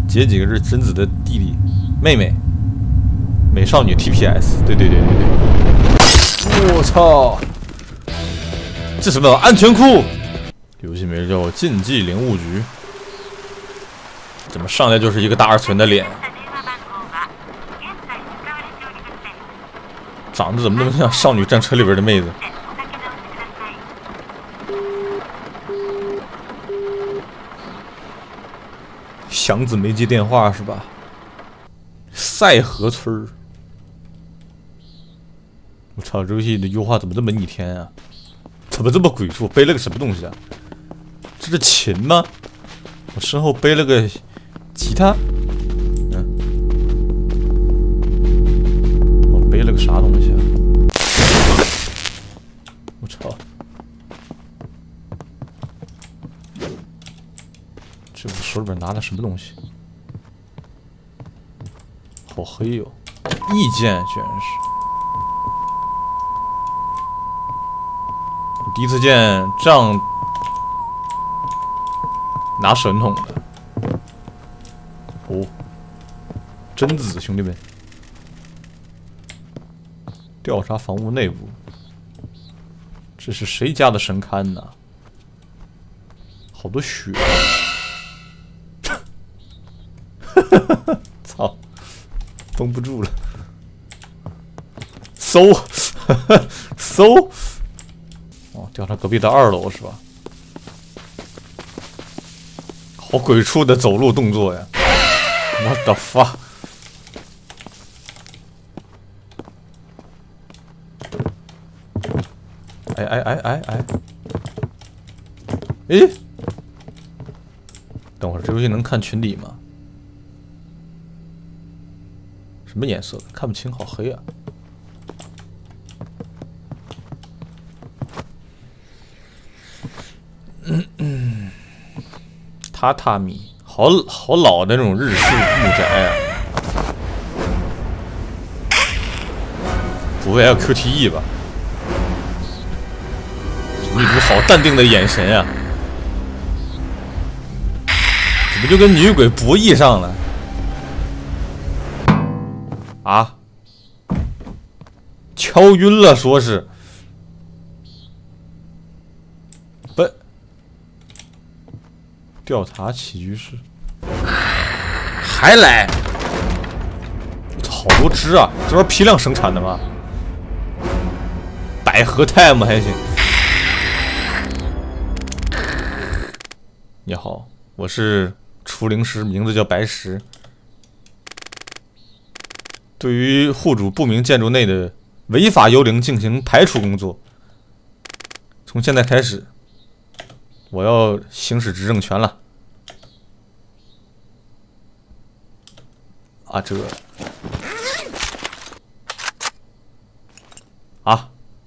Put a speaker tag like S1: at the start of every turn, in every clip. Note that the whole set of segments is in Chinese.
S1: 结几个是贞子的弟弟、妹妹，美少女 TPS。对。我操！这什么安全库？游戏名叫《禁忌领悟局》。怎么上来就是一个大二存的脸？长得怎么那么像少女战车里边的妹子？祥子没接电话是吧？赛河村。我操，这游戏的优化怎么这么逆天啊？怎么这么鬼畜？背了个什么东西啊？这是琴吗？我身后背了个吉他。我背了个啥东西啊？我操！这我手里边拿的什么东西？好黑哟！意见居然是。我第一次见这样拿神筒的。哦，贞子兄弟们，调查房屋内部，这是谁家的神龛呢？好多血！操，绷不住了。搜，搜。哦，调查隔壁的2楼是吧？好鬼畜的走路动作呀！我的发！哎！诶，等会儿这游戏能看群底吗？什么颜色的？看不清，好黑啊！榻榻米，好老的那种日式木宅啊！不会还有 QTE 吧？一股好淡定的眼神啊！怎么就跟女鬼博弈上了？啊！敲晕了，说是。调查起居室，还来？好多只啊！这玩意批量生产的吗？百合 time 还行。你好，我是除灵师，名字叫白石。对于户主不明建筑内的违法幽灵进行排除工作。从现在开始，我要行使执政权了。啊，这啊！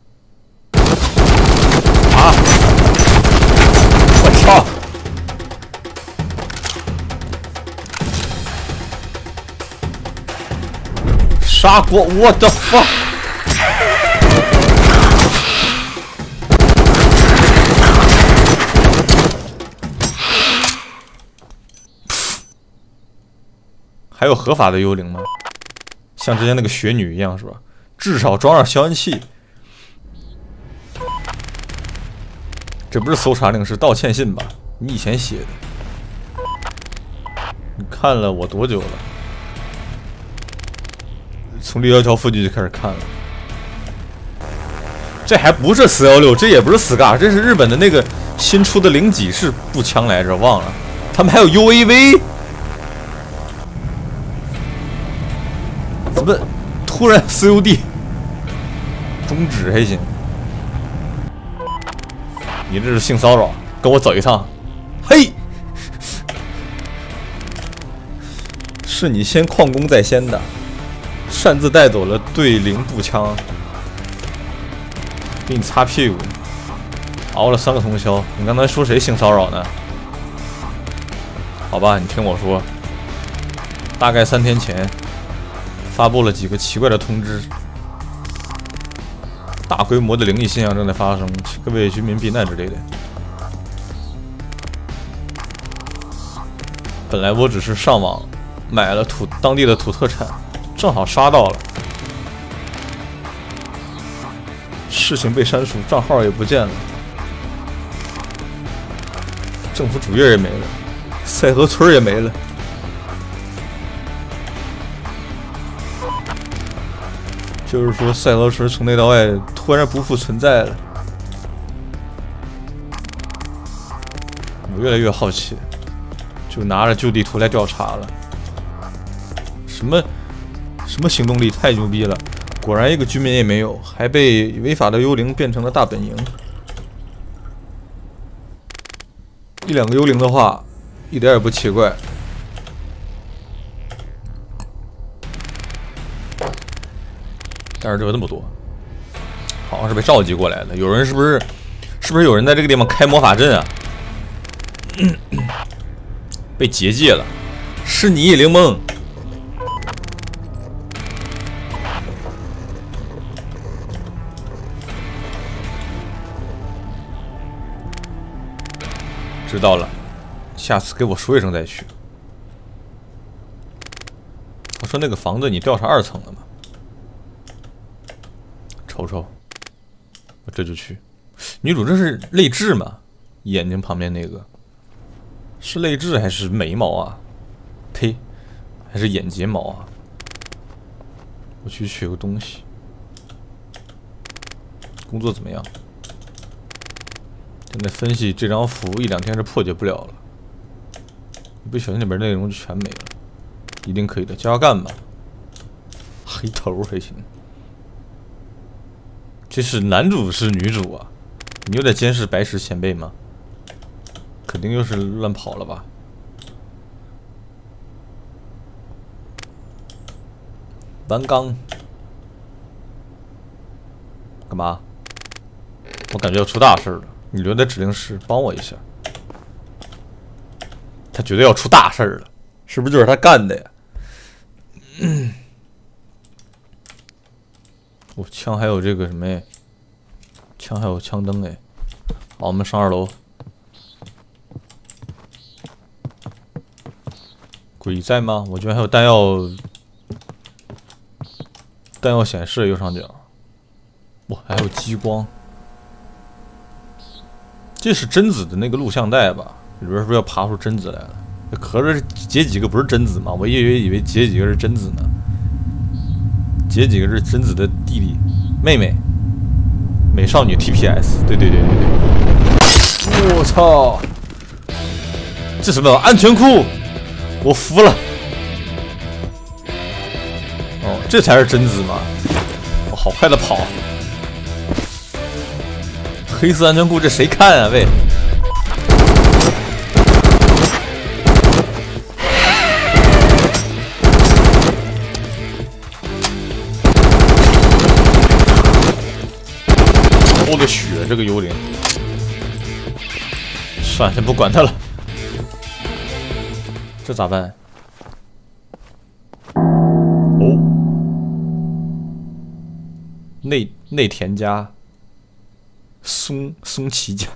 S1: 我操！杀锅！我的 fuck！ 还有合法的幽灵吗？像之前那个雪女一样是吧？至少装上消音器。这不是搜查令，是道歉信吧？你以前写的。你看了我多久了？从611桥附近就开始看了。这还不是416，这也不是 SCAR， 这是日本的那个新出的零几式步枪来着，忘了。他们还有 UAV。怎么突然 COD 终止还行？你这是性骚扰，跟我走一趟。嘿，是你先旷工在先的，擅自带走了对零步枪，给你擦屁股，熬了3个通宵。你刚才说谁性骚扰呢？好吧，你听我说，大概3天前。发布了几个奇怪的通知，大规模的灵异现象正在发生，各位居民避难之类的。本来我只是上网买了当地的土特产，正好刷到了。事情被删除，账号也不见了，政府主页也没了，赛河村也没了。就是说，赛河村从内到外突然不复存在了。我越来越好奇，就拿着旧地图来调查了。什么行动力太牛逼了！果然一个居民也没有，还被违法的幽灵变成了大本营。1、2个幽灵的话，一点也不奇怪。但是这有那么多，好像是被召集过来的。有人是不是有人在这个地方开魔法阵啊？被结界了，是你柠檬。知道了，下次给我说一声再去。我说那个房子你调查2层了吗？瞅瞅，我这就去。女主这是泪痣吗？眼睛旁边那个是泪痣还是眉毛啊？呸，还是眼睫毛啊？我去取个东西。工作怎么样？现在分析这张符1、2天是破解不了了，一不小心里边内容就全没了。一定可以的，加干吧。黑头还行。这是男主是女主啊？你又在监视白石前辈吗？肯定又是乱跑了吧？弯钢干嘛？我感觉要出大事了。你留在指令室帮我一下。他绝对要出大事了，是不是就是他干的呀？我枪还有这个什么呀？枪还有枪灯哎。好，我们上2楼。鬼在吗？我这边还有弹药显示右上角。哇，还有激光。这是贞子的那个录像带吧？里边是不是要爬出贞子来了？合着结几个不是贞子吗？我以为结几个是贞子呢。结几个是贞子的弟弟、妹妹，美少女 TPS。对。我操！这什么安全裤？我服了。哦，这才是贞子吗？我好快的跑。黑色安全裤，这谁看啊？喂！我的血，这个幽灵，算了，先不管他了。这咋办？哦，内田家。松崎家，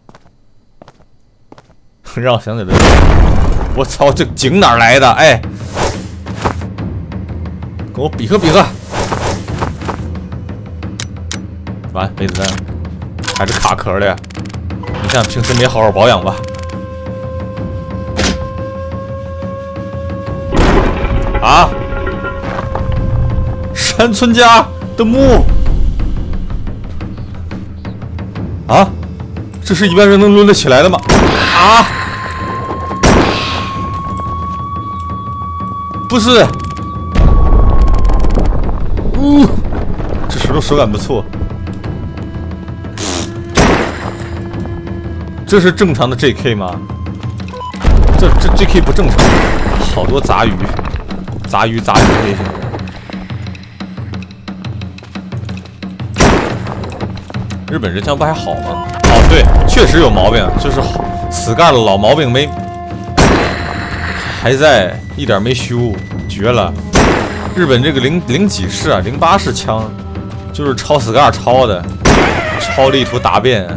S1: 让我想起来，我操，这井哪来的？哎，跟我比划比划。完，没子弹，还是卡壳的呀？你看平时没好好保养吧？啊！山村家的墓。啊，这是一般人能抡得起来的吗？啊，不是，这石头手感不错。这是正常的 JK 吗？这 JK 不正常，好多杂鱼类型。日本人枪不还好吗？哦，对，确实有毛病，就是死干了老毛病没还在，一点没修，绝了。日本这个零几式啊，08式枪，就是抄死干抄的，抄地图答辩。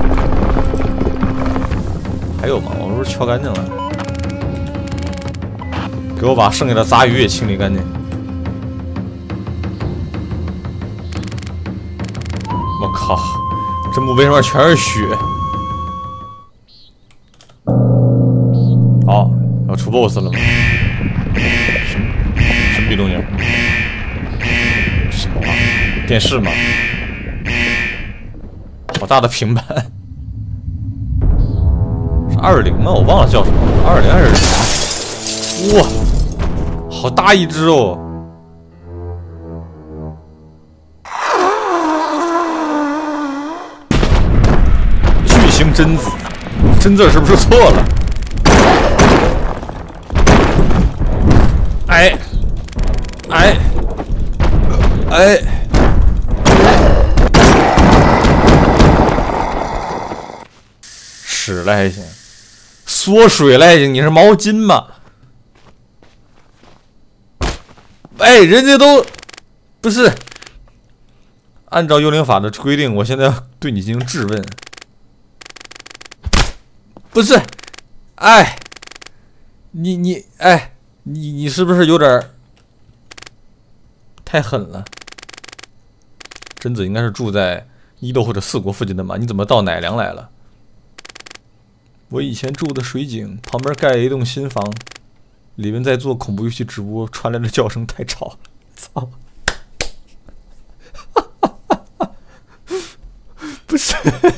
S1: 还有吗？我是不是敲干净了？ 给我把剩下的杂鱼也清理干净。我靠，这墓碑上面全是血。好，要出 BOSS 了吗？什么逼东西？什么啊？电视吗？好大的平板。是20吗？我忘了叫什么，20还是？哇，好大一只哦！巨型贞子，真字是不是错了？哎，哎，哎！屎了还行，缩水了还行，你是毛巾吗？哎，人家都不是按照幽灵法的规定，我现在要对你进行质问。不是，哎，你是不是有点太狠了？贞子应该是住在伊豆或者四国附近的嘛？你怎么到乃良来了？我以前住的水井旁边盖了一栋新房，里面在做恐怖游戏直播，传来的叫声太吵了，操！不是，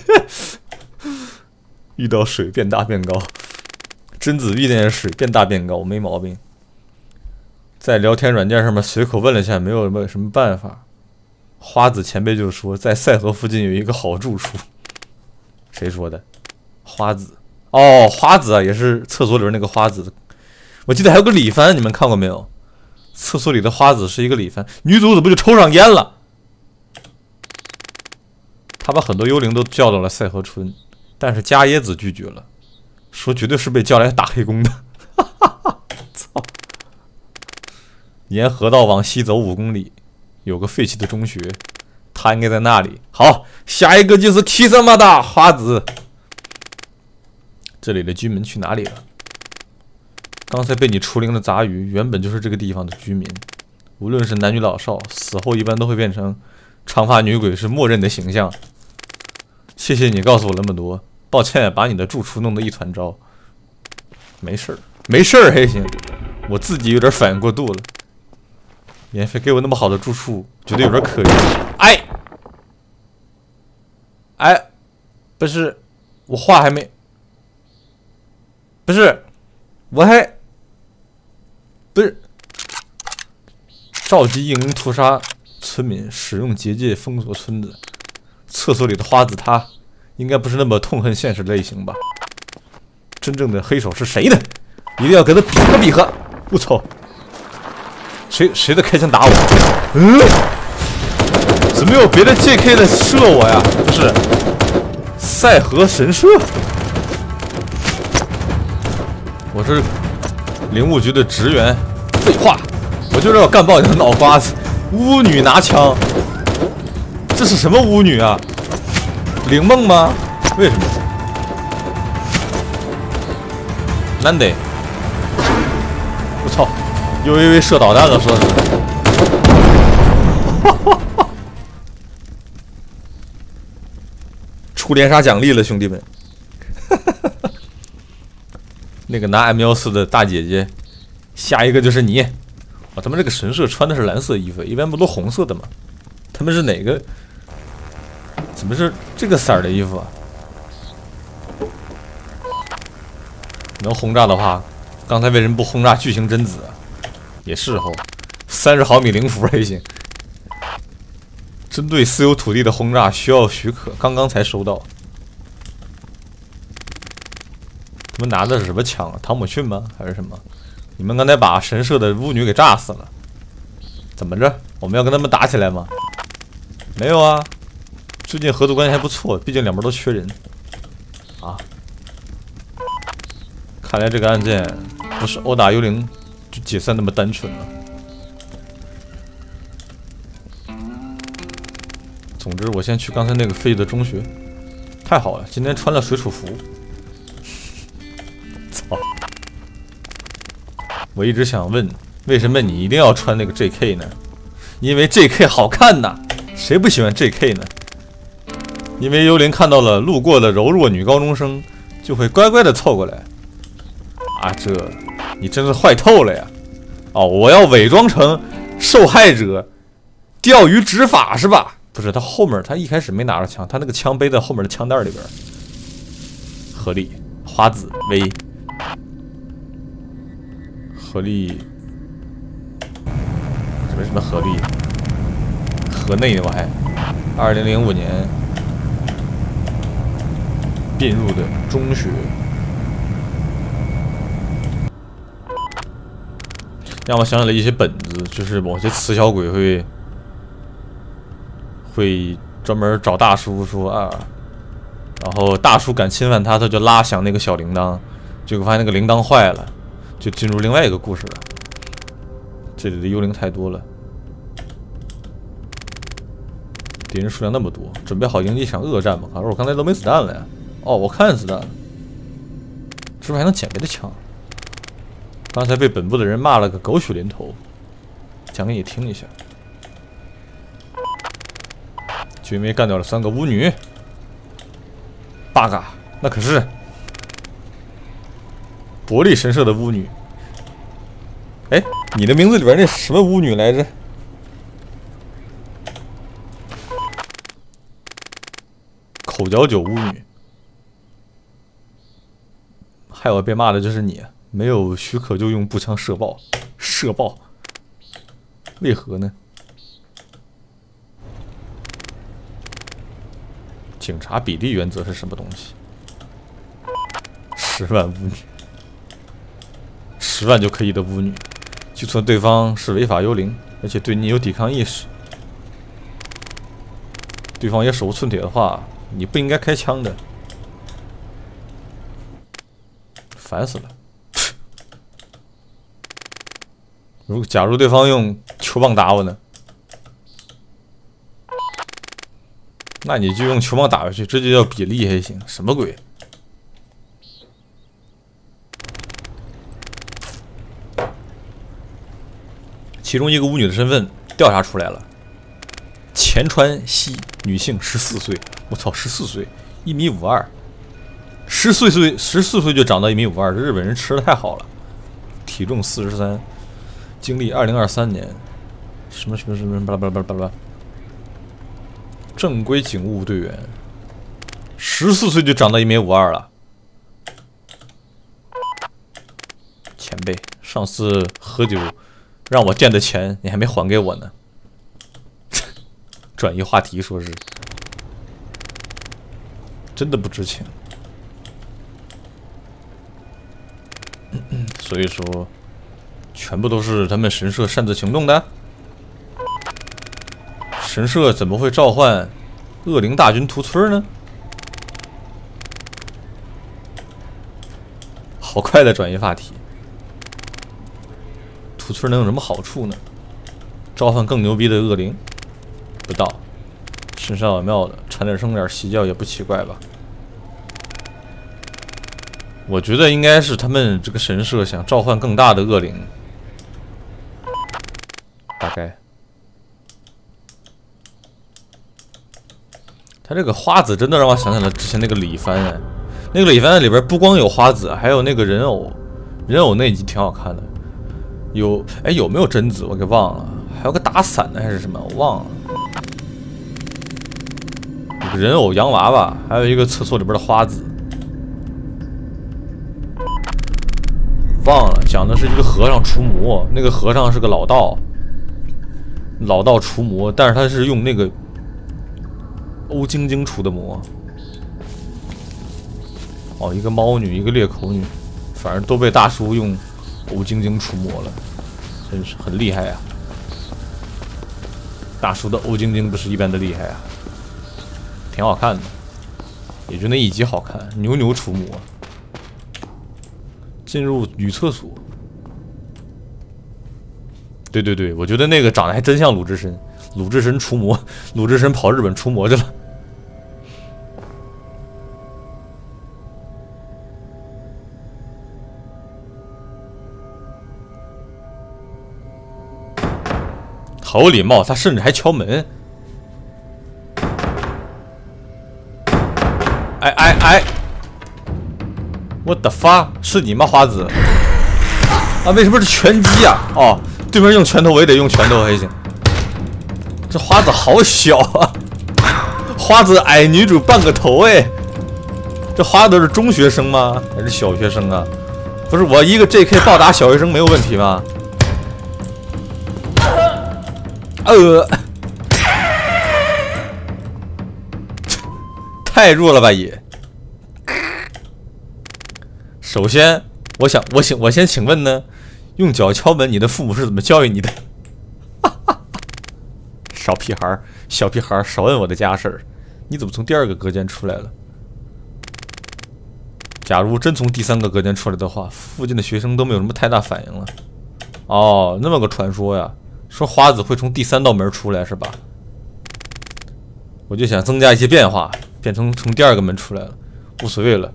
S1: 遇到水变大变高，贞子遇见水变大变高，没毛病。在聊天软件上面随口问了一下，没有什么办法。花子前辈就说，在赛河附近有一个好住处。谁说的？花子。哦，花子啊，也是厕所里边那个花子。我记得还有个李帆，你们看过没有？厕所里的花子是一个李帆，女主怎么就抽上烟了？他把很多幽灵都叫到了赛河村，但是伽椰子拒绝了，说绝对是被叫来打黑工的。操！沿河道往西走5公里，有个废弃的中学，他应该在那里。好，下一个就是 Kisamada 花子。这里的居民去哪里了？刚才被你除灵的杂鱼原本就是这个地方的居民，无论是男女老少，死后一般都会变成长发女鬼，是默认的形象。谢谢你告诉我那么多，抱歉把你的住处弄得一团糟。没事儿，没事儿还行，我自己有点反应过度了。免费给我那么好的住处，觉得有点可疑。哎，不是，我话还没。不是，我还不是召集英灵屠杀村民，使用结界封锁村子。厕所里的花子他应该不是那么痛恨现实的类型吧？真正的黑手是谁呢？一定要跟他比划比划！我操，谁在开枪打我？怎么有别的 JK 的射我呀？不是，赛河神社。我是灵物局的职员，废话，我就是要干爆你的脑瓜子！巫女拿枪，这是什么巫女啊？灵梦吗？为什么？难得！我操，又一位射导弹了，说是。出连杀奖励了，兄弟们！那个拿 M14的大姐姐，下一个就是你。哦，他们这个神社穿的是蓝色衣服，一般不都红色的吗？他们是哪个？怎么是这个色儿的衣服啊？能轰炸的话，刚才为什么不轰炸巨型贞子啊？也是哦，30毫米灵符还行。针对私有土地的轰炸需要许可，刚刚才收到。他们拿的是什么枪啊？汤姆逊吗？还是什么？你们刚才把神社的巫女给炸死了，怎么着？我们要跟他们打起来吗？没有啊，最近合作关系还不错，毕竟两边都缺人啊。看来这个案件不是殴打幽灵就解散那么单纯了。总之，我先去刚才那个废的中学。太好了，今天穿了水手服。操！ 我一直想问，为什么你一定要穿那个 JK 呢？因为 JK 好看呐，谁不喜欢 JK 呢？因为幽灵看到了路过的柔弱女高中生，就会乖乖的凑过来。啊，这你真是坏透了呀！哦，我要伪装成受害者，钓鱼执法是吧？不是，他后面他一开始没拿着枪，他那个枪背在后面的枪袋里边。合力、花子、V、合力，什么合力？河内我还2005年并入的中学。让我想起了一些本子，就是某些雌小鬼会专门找大叔说啊，然后大叔敢侵犯他，他就拉响那个小铃铛，结果发现那个铃铛坏了，就进入另外一个故事了。这里的幽灵太多了，敌人数量那么多，准备好迎接一场恶战吗？可是我刚才都没子弹了呀。哦，我看子弹了，是不是还能捡别的枪？刚才被本部的人骂了个狗血淋头，讲给你听一下。就因为干掉了3个巫女 ，bug， 那可是伯利神社的巫女。哎，你的名字里边那什么巫女来着？口嚼酒巫女。害我被骂的就是你。没有许可就用步枪射爆，为何呢？警察比例原则是什么东西？10万巫女，10万就可以的巫女，就算对方是违法幽灵，而且对你有抵抗意识，对方也手无寸铁的话，你不应该开枪的。烦死了！假如对方用球棒打我呢？那你就用球棒打回去，这就叫比例还行？什么鬼？其中一个巫女的身份调查出来了，前川西，女性，14岁。我操，14岁，1.52米，14岁就长到1.52米，这日本人吃的太好了。体重43。经历2023年，什么巴拉巴拉巴拉，正规警务队员，14岁就长到1.52米了。前辈，上次喝酒让我垫的钱你还没还给我呢。转移话题，说是真的不知情。所以说。全部都是他们神社擅自行动的。神社怎么会召唤恶灵大军屠村呢？好快的转移话题。屠村能有什么好处呢？召唤更牛逼的恶灵？不到。身上有庙的，缠点声点邪教也不奇怪吧？我觉得应该是他们这个神社想召唤更大的恶灵。大概，他这个花子真的让我想起了之前那个李帆哎，那个李帆里边不光有花子，还有那个人偶，人偶那集挺好看的。有没有贞子我给忘了，还有个打伞的还是什么我忘了。有个人偶洋娃娃，还有一个厕所里边的花子，忘了，讲的是一个和尚除魔，那个和尚是个老道。老道除魔，但是他是用那个欧晶晶除的魔。哦，一个猫女，一个裂口女，反正都被大叔用欧晶晶除魔了，真是很厉害呀！大叔的欧晶晶不是一般的厉害啊，挺好看的，也就那一集好看，牛除魔，进入女厕所。对，我觉得那个长得还真像鲁智深，鲁智深除魔，鲁智深跑日本除魔去了。 好有礼貌，他甚至还敲门。哎 ！What the fuck？ 是你吗，花子？啊，为什么是拳击啊？哦，对面用拳头，我也得用拳头还行。这花子好小啊！花子矮女主半个头哎！这花子是中学生吗？还是小学生啊？不是我一个 JK 暴打小学生没有问题吗？太弱了吧也。首先，我先请问呢，用脚敲门，你的父母是怎么教育你的？小屁孩儿，少问我的家事儿。你怎么从第2个隔间出来了？假如真从第3个隔间出来的话，附近的学生都没有什么太大反应了。哦，那么个传说呀，说花子会从第3道门出来是吧？我就想增加一些变化，变成从第2个门出来了，无所谓了。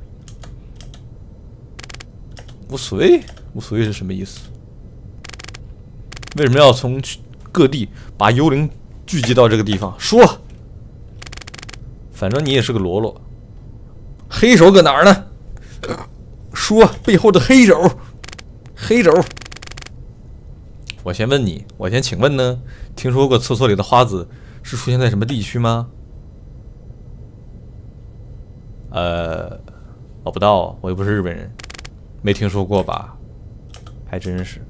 S1: 无所谓是什么意思？为什么要从各地把幽灵聚集到这个地方？说，反正你也是个喽啰。黑手搁哪儿呢？说背后的黑手，我先问你，我先请问呢？听说过厕所里的花子是出现在什么地区吗？我不知道，我又不是日本人。没听说过吧？还真是。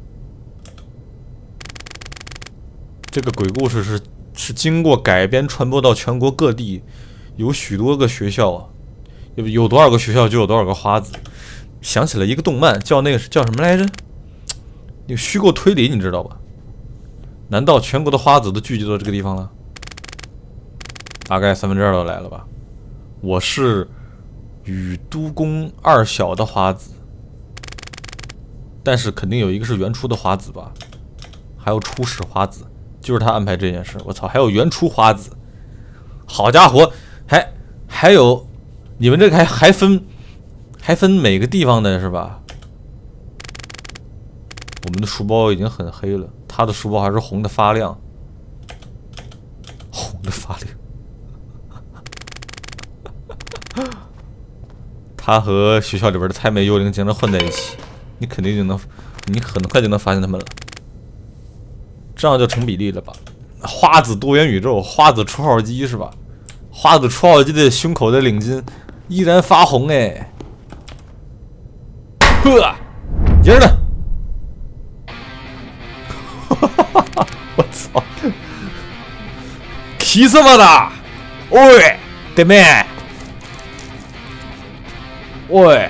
S1: 这个鬼故事是经过改编传播到全国各地，有许多个学校啊，有多少个学校就有多少个花子。想起了一个动漫，叫什么来着？那个虚构推理，你知道吧？难道全国的花子都聚集到这个地方了？大概2/3都来了吧？我是宇都宫2小的花子。但是肯定有一个是原初的花子吧，还有初始花子，就是他安排这件事。我操，还有原初花子，好家伙，还有，你们这个还分每个地方的是吧？我们的书包已经很黑了，他的书包还是红的发亮，他和学校里边的太妹幽灵经常混在一起。你很快就能发现他们了，这样就成比例了吧？花子多元宇宙，花子出号机是吧？花子出号机的胸口的领巾依然发红哎！呵，接着呢！我操！提什么的？喂，对面！喂！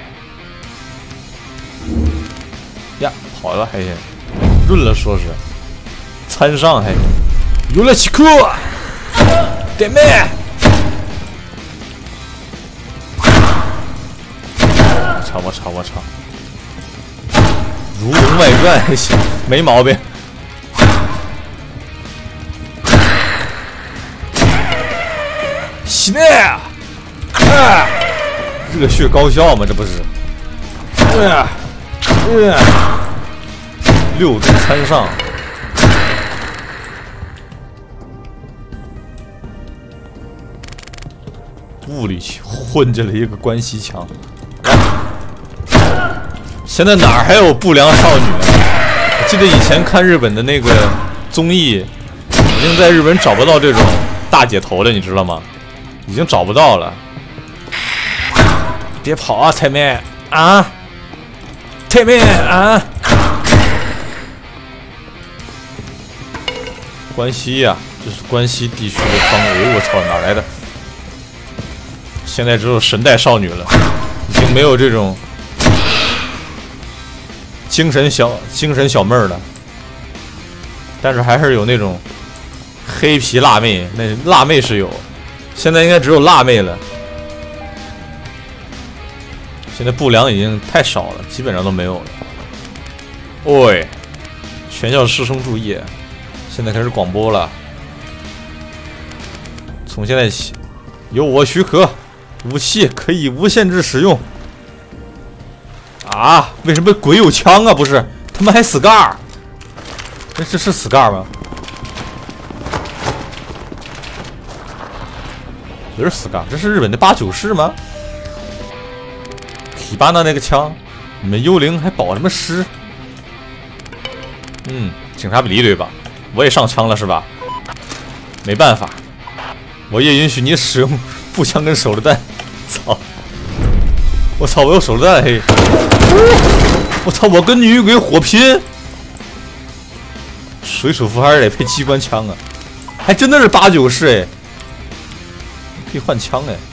S1: 呀，跑了还行，润了说是，参上还行，有了起课，对面，我操，如龙外传还行，没毛病。洗内，热血高校嘛，这不是？6中参上，物理混进了一个关西腔。现在哪儿还有不良少女啊？我记得以前看日本的那个综艺，已经在日本找不到这种大姐头了，你知道吗？已经找不到了。别跑啊，太妹啊！太妹啊！关西呀，这是关西地区的方位。我操，哪来的？现在只有神代少女了，已经没有这种精神小妹儿了。但是还是有那种黑皮辣妹，那辣妹是有，现在应该只有辣妹了。现在不良已经太少了，基本上都没有了。喂，全校师生注意，现在开始广播了。从现在起，由我许可，武器可以无限制使用。啊？为什么鬼有枪啊？不是，他们还 scar？这是 scar 吗？ 不是斯嘎，这是日本的8-9式吗？提巴纳那个枪，你们幽灵还保什么师？警察比利对吧？我也上枪了是吧？没办法，我也允许你使用步枪跟手榴弹。操！我操！我有手榴弹嘿！我操！我跟女鬼火拼，水手服还是得配机关枪啊！还真的是8-9式哎，可以换枪哎！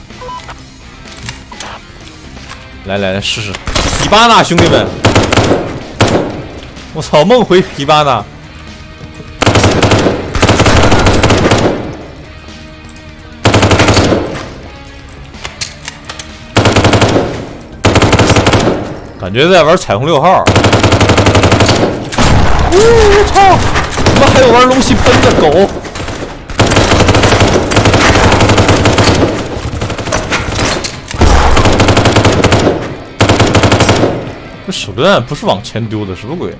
S1: 来试试提巴纳兄弟们！我操！梦回提巴纳！感觉在玩彩虹6号。我操！怎么还有玩龙息喷的狗？这手榴弹不是往前丢的，什么鬼？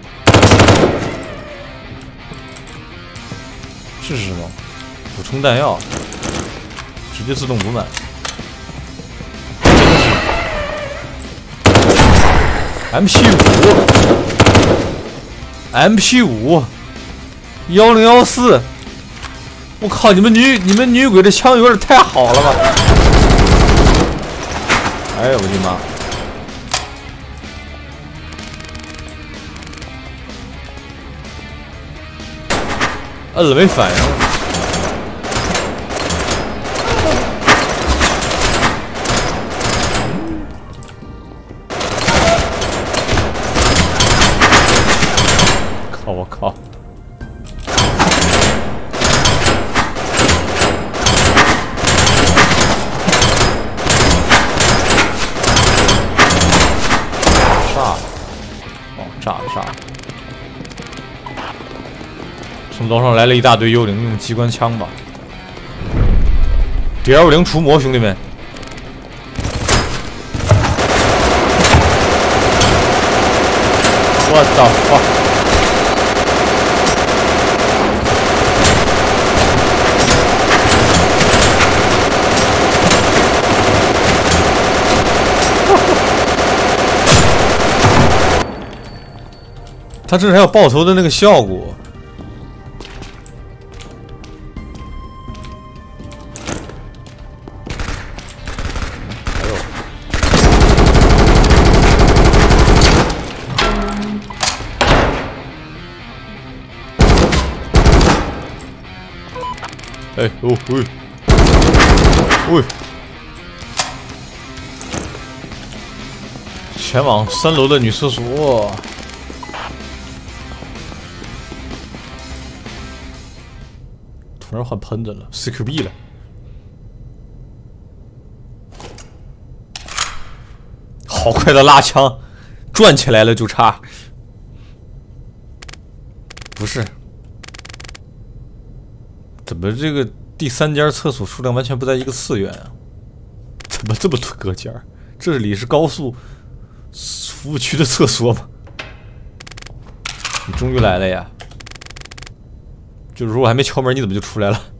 S1: 这是什么？补充弹药，直接自动补满。MP5 1014，我靠！你们女鬼这枪有点太好了吧？哎呦我的妈！摁了没反应。我靠！炸了！从楼上来了一大堆幽灵，用机关枪吧。D250除魔，兄弟们！我操！他这还有爆头的那个效果。哎呦喂！喂！前往3楼的女厕所。突然换喷子了 ，CQB 了。好快的拉枪，转起来了就差。不是，怎么这个第3间厕所数量完全不在一个次元啊？怎么这么多隔间？这里是高速服务区的厕所吗？你终于来了呀！就是说我还没敲门，你怎么就出来了？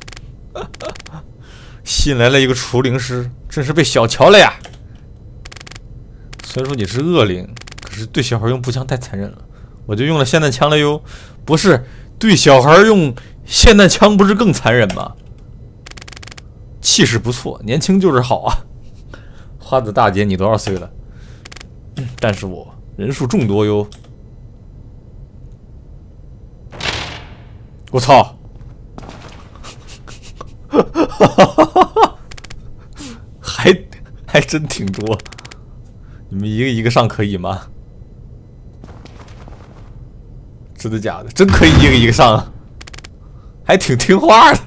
S1: 吸引来了一个除灵师，真是被小瞧了呀！虽然说你是恶灵，可是对小孩用步枪太残忍了，我就用了霰弹枪了哟。不是，对小孩用霰弹枪不是更残忍吗？气势不错，年轻就是好啊。花子大姐，你多少岁了？但是我人数众多哟。我操！还真挺多，你们一个一个上可以吗？真的假的？真可以一个一个上啊，还挺听话的。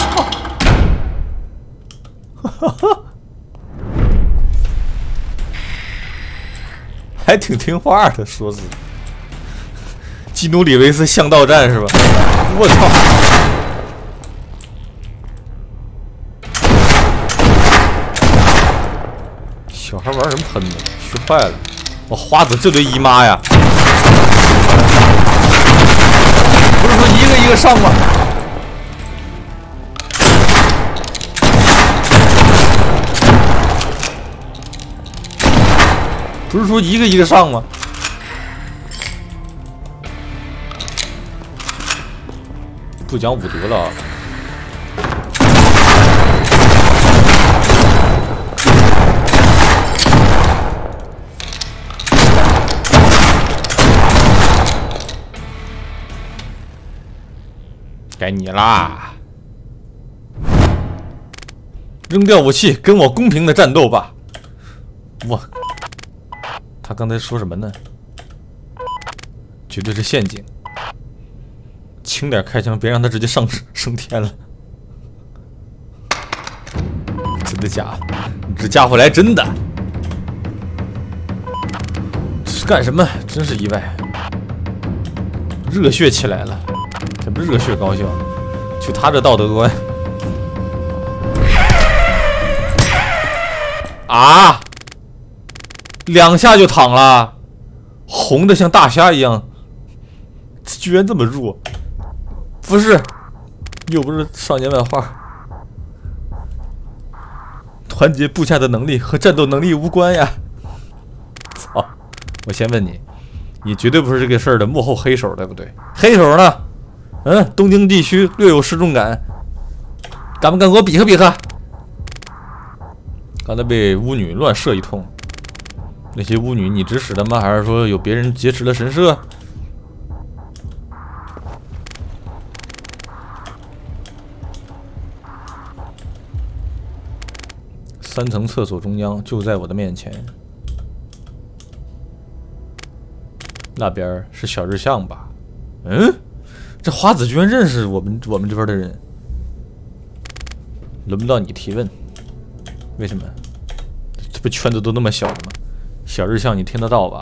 S1: 还挺听话的，说是基努里维斯巷道战是吧？我操！小孩玩什么喷的？学坏了！我花子这堆姨妈呀！不是说一个一个上吗？ 不是说一个一个上吗？不讲武德了啊！该你啦！扔掉武器，跟我公平的战斗吧！我，他刚才说什么呢？绝对是陷阱！轻点开枪，别让他直接升天了。真的假的？你这家伙来真的？这是干什么？真是意外！热血起来了。这不热血高校，就他这道德观啊！2下就躺了，红的像大虾一样，居然这么弱！不是，又不是少年漫画，团结部下的能力和战斗能力无关呀！操！我先问你，你绝对不是这个事儿的幕后黑手，对不对？黑手呢？东京地区略有失重感，敢不敢给我比划比划？刚才被巫女乱射一通，那些巫女你指使的吗？还是说有别人劫持了神社？3层厕所中央就在我的面前，那边是小日向吧？这花子居然认识我们这边的人，轮不到你提问，为什么？这不圈子都那么小吗？小日向你听得到吧？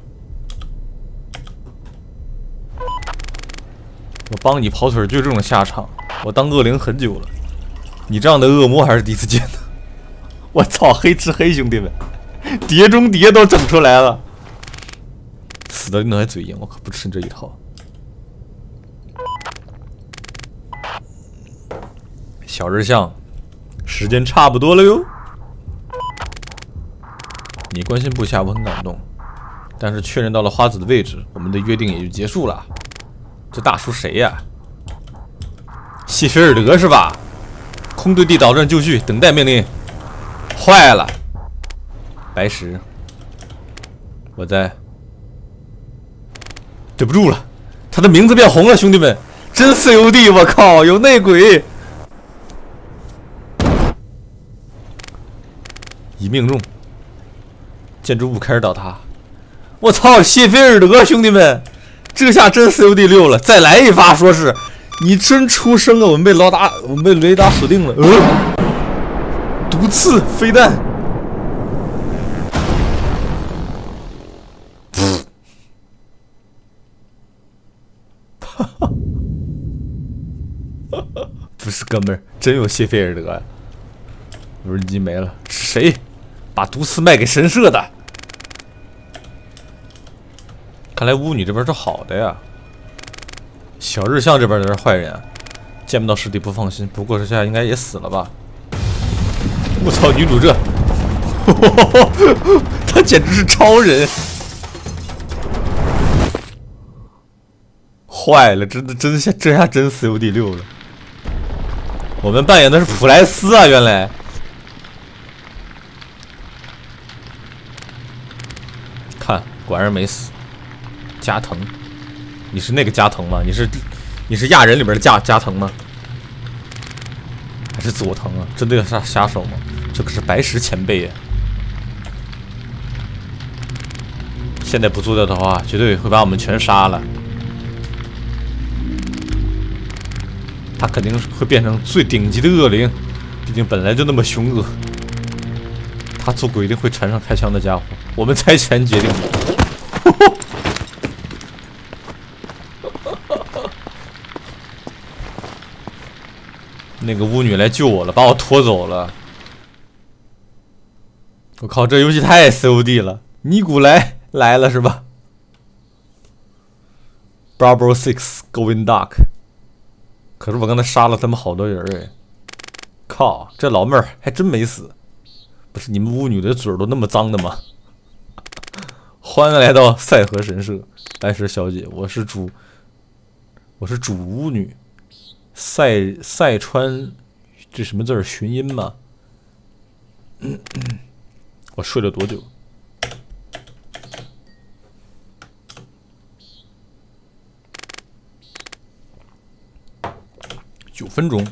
S1: 我帮你跑腿就这种下场，我当恶灵很久了，你这样的恶魔还是第一次见的。我操，黑吃黑，兄弟们，碟中谍都整出来了，死的那还嘴硬，我可不吃你这一套。小日向，时间差不多了哟。你关心部下，我很感动，但是确认到了花子的位置，我们的约定也就结束了。这大叔谁呀？谢菲尔德是吧？空对地导弹就绪，等待命令。坏了，白石，我在，对不住了，他的名字变红了，兄弟们，真 COD， 我靠，有内鬼。一命中，建筑物开始倒塌。我操，谢菲尔德，兄弟们，这下真 COD6了！再来一发，说是你真出生啊！我们被雷达锁定了。毒刺飞弹，不是哥们儿，真有谢菲尔德呀！无人机没了，是谁把毒刺卖给神社的？看来巫女这边是好的呀。小日向这边的是坏人啊，见不到尸体不放心。不过这下应该也死了吧？我操，女主这，她简直是超人！坏了，这下真 COD6了。我们扮演的是普莱斯啊，原来。看，果然没死。加藤，你是那个加藤吗？你是亚人里边的加藤吗？还是佐藤啊？真的要下手吗？这可是白石前辈呀！现在不做掉的话，绝对会把我们全杀了。他肯定会变成最顶级的恶灵，毕竟本来就那么凶恶。他做鬼一定会缠上开枪的家伙，我们猜拳决定。那个巫女来救我了，把我拖走了。我靠，这游戏太 COD 了！尼古来了是吧 ？Bravo 6 Going Dark。可是我刚才杀了他们好多人哎！靠，这老妹儿还真没死。不是你们巫女的嘴都那么脏的吗？ 欢迎来到赛河神社，白石小姐，我是主巫女，赛川，这什么字儿？寻音吗？我睡了多久？9分钟，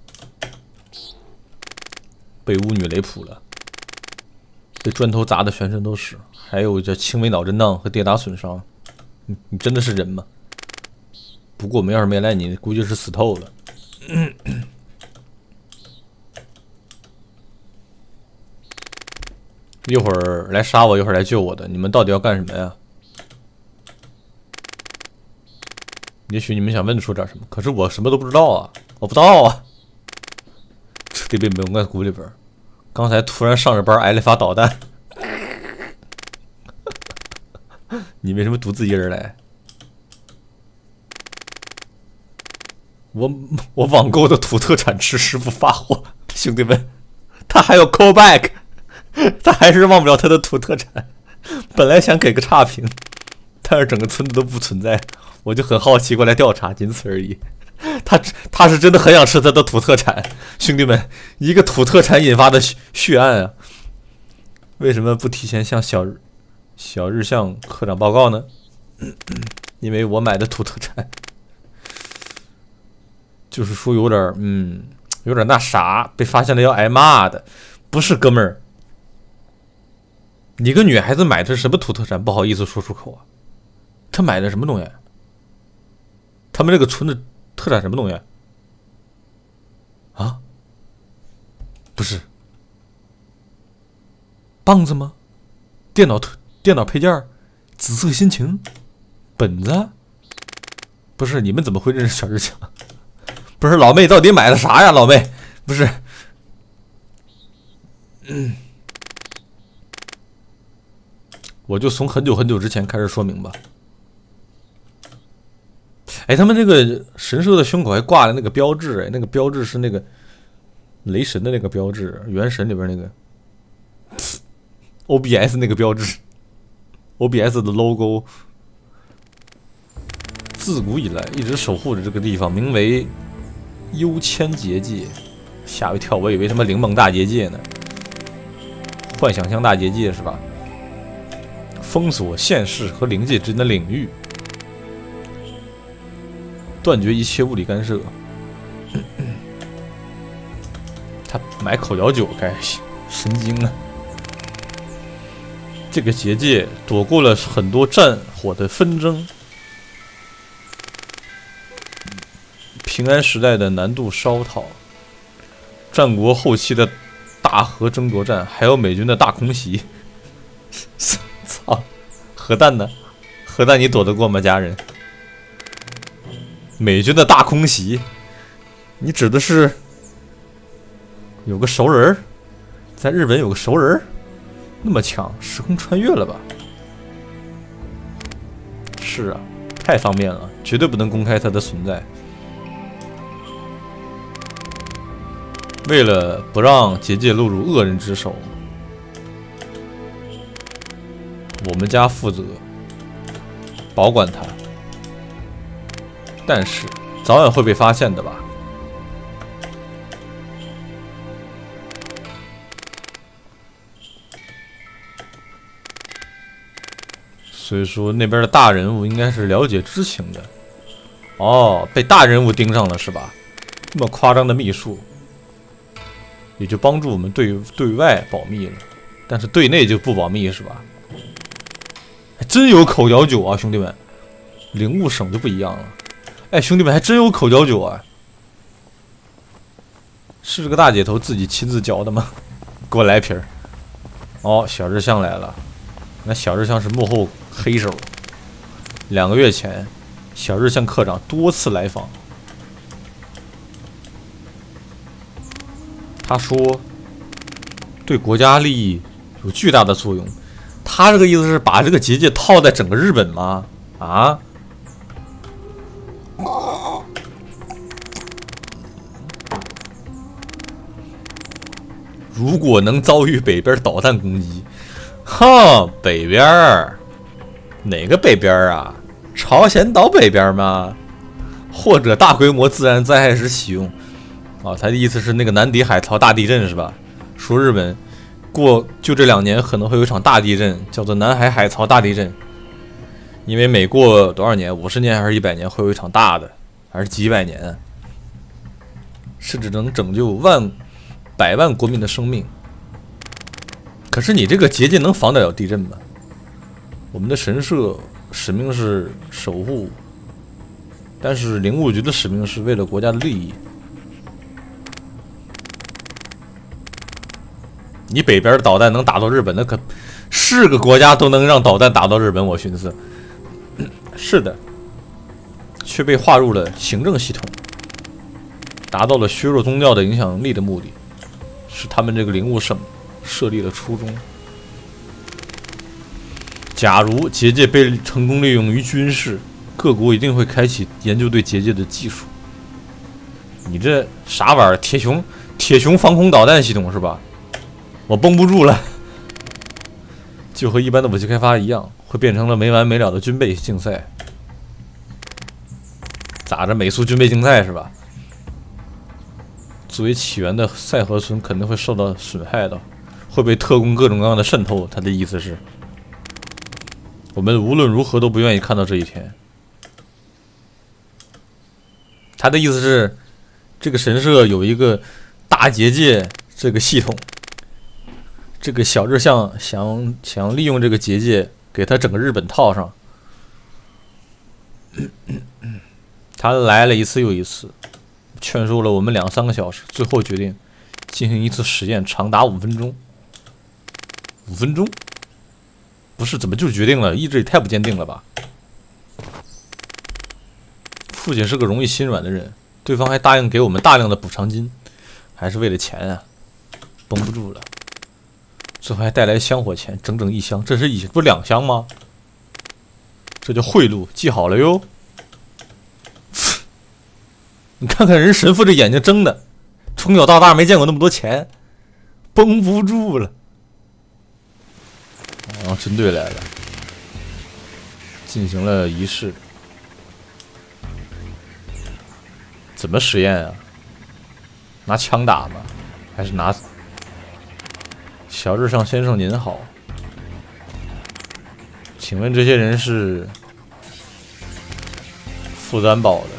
S1: 被巫女雷普了，被砖头砸的全身都是，还有这轻微脑震荡和跌打损伤。你真的是人吗？不过我们要是没来，你估计是死透了。一会儿来杀我，一会儿来救我的，你们到底要干什么呀？也许你们想问出点什么，可是我什么都不知道啊！我不知道啊，彻底被蒙在鼓里边。刚才突然上着班挨了一发导弹，你为什么独自一个人来？我网购的土特产吃师傅发货，兄弟们，他还有 callback。他还是忘不了他的土特产，本来想给个差评，但是整个村子都不存在，我就很好奇过来调查，仅此而已。他是真的很想吃他的土特产，兄弟们，一个土特产引发的血案啊！为什么不提前向小日向科长报告呢？因为我买的土特产，就是说有点那啥，被发现了要挨骂的，不是哥们儿。你个女孩子买的是什么土特产？不好意思说出口啊！她买的什么东西？他们这个村的特产什么东西？啊？不是棒子吗？电脑配件？紫色心情？本子？不是，你们怎么会认识小日向？不是老妹，到底买了啥呀？老妹，不是，我就从很久之前开始说明吧。哎，他们那个神社的胸口还挂了那个标志，哎，那个标志是那个雷神的那个标志，原神里边那个 OBS 那个标志 ，OBS 的 logo， 自古以来一直守护着这个地方，名为幽千结界。吓我一跳，我以为他妈灵梦大结界呢，幻想乡大结界是吧？封锁现世和灵界之间的领域，断绝一切物理干涉。他买口嚼酒该神经啊！这个结界躲过了很多战火的纷争，平安时代的难度烧陶，战国后期的大河争夺战，还有美军的大空袭。操，核弹呢？核弹你躲得过吗，家人？美军的大空袭，你指的是有个熟人，在日本有个熟人，那么强，时空穿越了吧？是啊，太方便了，绝对不能公开它的存在。为了不让结界落入恶人之手，我们家负责保管它，但是早晚会被发现的吧？所以说那边的大人物应该是了解知情的。哦，被大人物盯上了是吧？这么夸张的秘术，也就帮助我们对外保密了，但是对内就不保密是吧？还真有口嚼酒啊，兄弟们，领悟省就不一样了。哎，兄弟们，还真有口嚼酒啊！是这个大姐头自己亲自嚼的吗？给我来瓶儿。哦，小日向来了。那小日向是幕后黑手。2个月前，小日向科长多次来访。他说，对国家利益有巨大的作用。他这个意思是把这个结界套在整个日本吗？啊？如果能遭遇北边导弹攻击，哈，北边哪个北边啊？朝鲜岛北边吗？或者大规模自然灾害时启用？啊，他的意思是那个南底海槽大地震是吧？说日本就这2年可能会有一场大地震，叫做南海海槽大地震。因为每过多少年，50年还是100年，会有一场大的，还是几百年，甚至能拯救百万国民的生命。可是你这个结界能防得了地震吗？我们的神社使命是守护，但是灵物局的使命是为了国家的利益。你北边的导弹能打到日本，那可是个国家都能让导弹打到日本。我寻思，是的，却被划入了行政系统，达到了削弱宗教的影响力的目的，是他们这个灵物省设立的初衷。假如结界被成功利用于军事，各国一定会开启研究对结界的技术。你这啥玩意儿？铁穹防空导弹系统是吧？我绷不住了，就和一般的武器开发一样，会变成了没完没了的军备竞赛。咋着？美苏军备竞赛是吧？作为起源的赛河村肯定会受到损害的，会被特工各种各样的渗透。他的意思是，我们无论如何都不愿意看到这一天。他的意思是，这个神社有一个大结界这个系统。这个小日向想利用这个结界给他整个日本套上，他来了一次又一次，劝说了我们2、3个小时，最后决定进行一次实验，长达5分钟。5分钟？不是，怎么就决定了？意志也太不坚定了吧！父亲是个容易心软的人，对方还答应给我们大量的补偿金，还是为了钱啊！绷不住了。最后还带来香火钱，整整1箱，这是不是2箱吗？这叫贿赂，记好了哟。你看看人神父这眼睛睁的，从小到大没见过那么多钱，绷不住了。啊，军队来了，进行了仪式。怎么实验啊？拿枪打吗？还是拿？小日向先生您好，请问这些人是负担保的？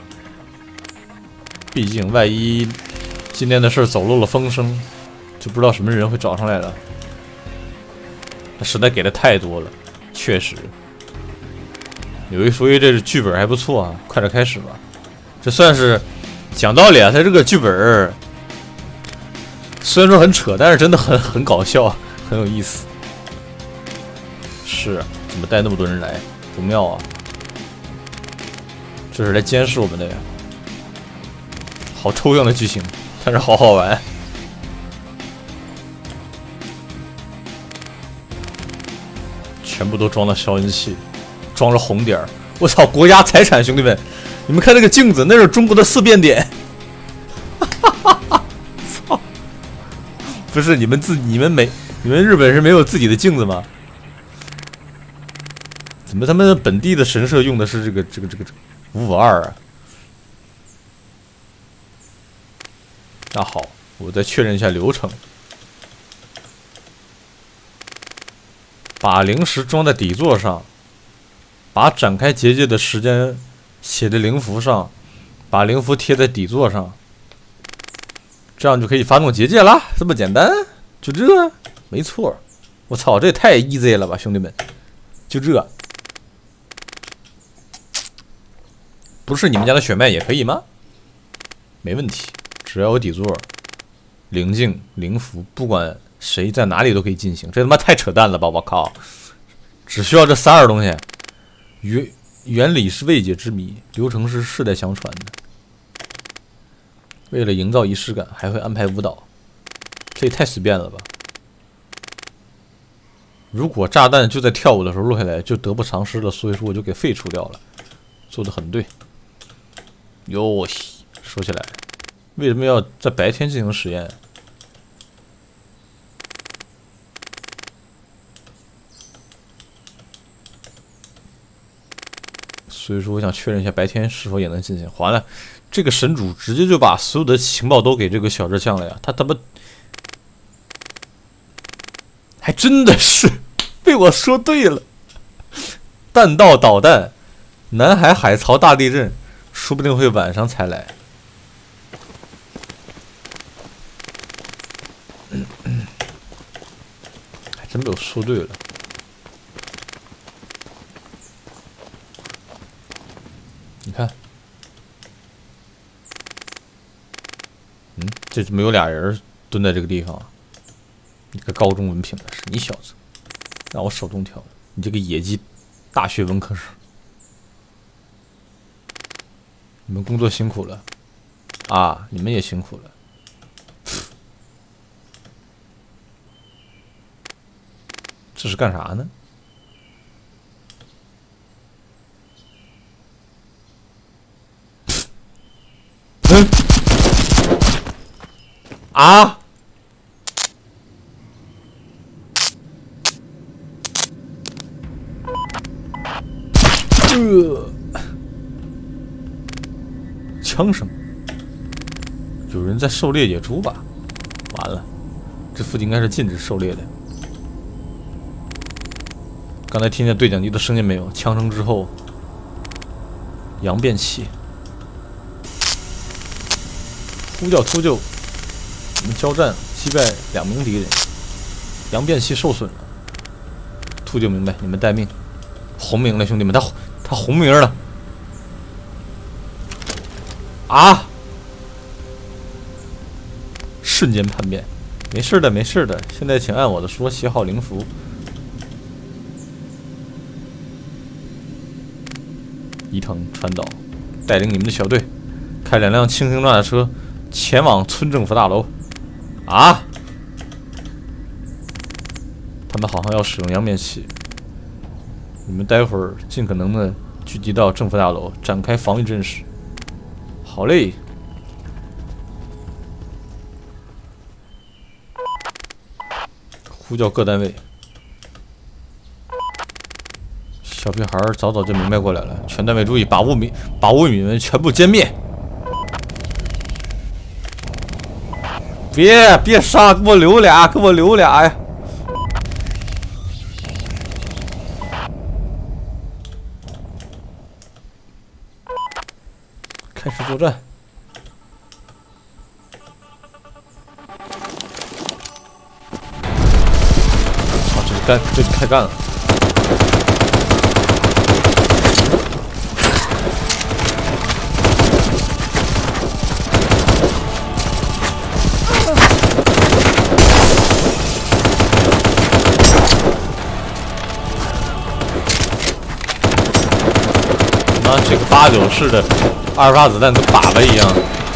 S1: 毕竟万一今天的事走漏了风声，就不知道什么人会找上来了。他实在给的太多了，确实。有一说一，这剧本还不错啊，快点开始吧。这算是讲道理啊，他这个剧本虽然说很扯，但是真的很搞笑，很有意思。是，怎么带那么多人来？不妙啊！这是来监视我们的呀。好抽象的剧情，但是好好玩。全部都装了消音器，装了红点儿。我操，国家财产，兄弟们，你们看那个镜子，那是中国的4变点。操！不是你们日本是没有自己的镜子吗？怎么他们本地的神社用的是这个552啊？那好，我再确认一下流程。把灵石装在底座上，把展开结界的时间写在灵符上，把灵符贴在底座上，这样就可以发动结界啦。这么简单，就这，没错。我操，这也太 easy 了吧，兄弟们！就这，不是你们家的血脉也可以吗？没问题，只要有底座、灵镜、灵符，不管谁在哪里都可以进行。这他妈太扯淡了吧！我靠，只需要这3样东西，原理是未解之谜，流程是世代相传的。为了营造仪式感，还会安排舞蹈，这也太随便了吧！如果炸弹就在跳舞的时候落下来，就得不偿失了，所以说我就给废除掉了，做得很对。哟西，说起来，为什么要在白天进行实验？ 所以说我想确认一下白天是否也能进行。完了，这个神主直接就把所有的情报都给这个小热酱了呀！他妈还真的是被我说对了。弹道导弹，南海海槽大地震，说不定会晚上才来。还真被我说对了。你看，这怎么有俩人蹲在这个地方啊？一个高中文凭的是你小子，让我手动调，你这个野鸡大学文科生，你们工作辛苦了啊！你们也辛苦了。这是干啥呢？啊！枪声，有人在狩猎野猪吧？完了，这附近应该是禁止狩猎的。刚才听见对讲机的声音没有？枪声之后，羊变器，呼叫秃鹫，我们交战击败2名敌人，羊变器受损了。秃鹫明白，你们待命。红名了，兄弟们，他红名了。啊！瞬间叛变，没事的，没事的。现在请按我的说，写好灵符。伊藤川岛带领你们的小队，开2辆轻型装甲车前往村政府大楼。啊！他们好像要使用羊面器，你们待会儿尽可能的聚集到政府大楼，展开防御阵势。好嘞。呼叫各单位。小屁孩早早就明白过来了，全单位注意，把物品们全部歼灭。别杀，给我留俩呀！开始作战。操，这就开干了。这个89式的2发子弹跟粑粑一样。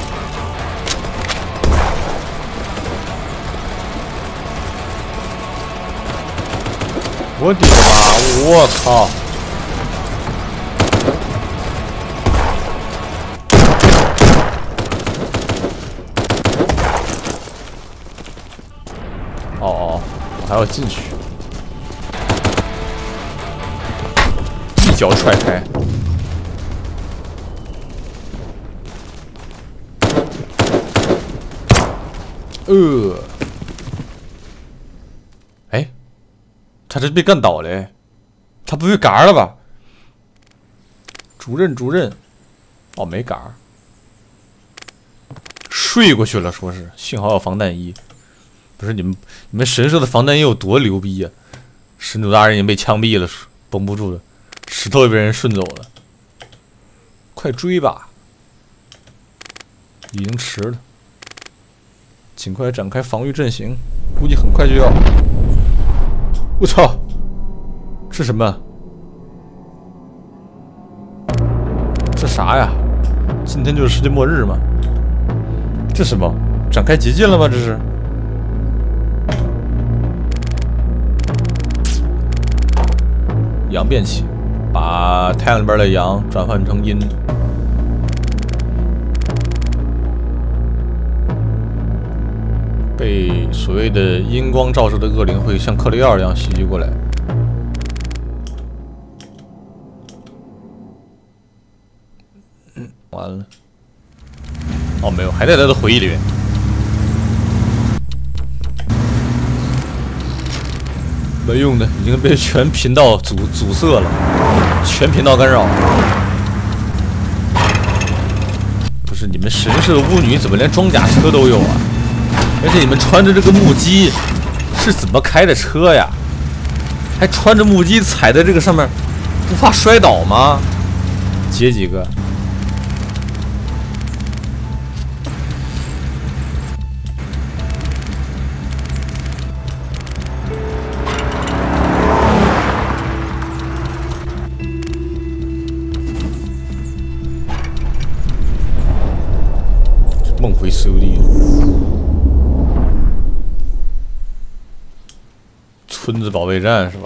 S1: 我的妈！我靠！哦，我还要进去，一脚踹开。哎，他这被干倒了，他不会嘎了吧？主任，哦，没嘎，睡过去了，说是，幸好有防弹衣。不是你们神社的防弹衣有多牛逼呀？神主大人已经被枪毙了，绷不住了，石头也被人顺走了，快追吧！已经迟了。尽快展开防御阵型，估计很快就要。我操！这什么？这啥呀？今天就是世界末日吗？这什么？展开结界了吗？这是？羊变器，把太阳里边的阳转换成阴。被所谓的阴光照射的恶灵会像克雷奥一样袭击过来。 完了。哦，没有，还在他的回忆里面。没用的，已经被全频道阻塞了，全频道干扰。不是你们神社巫女怎么连装甲车都有啊？而且你们穿着这个木屐是怎么开的车呀？还穿着木屐踩在这个上面，不怕摔倒吗？截几个。梦回苏地，村子保卫战是吧？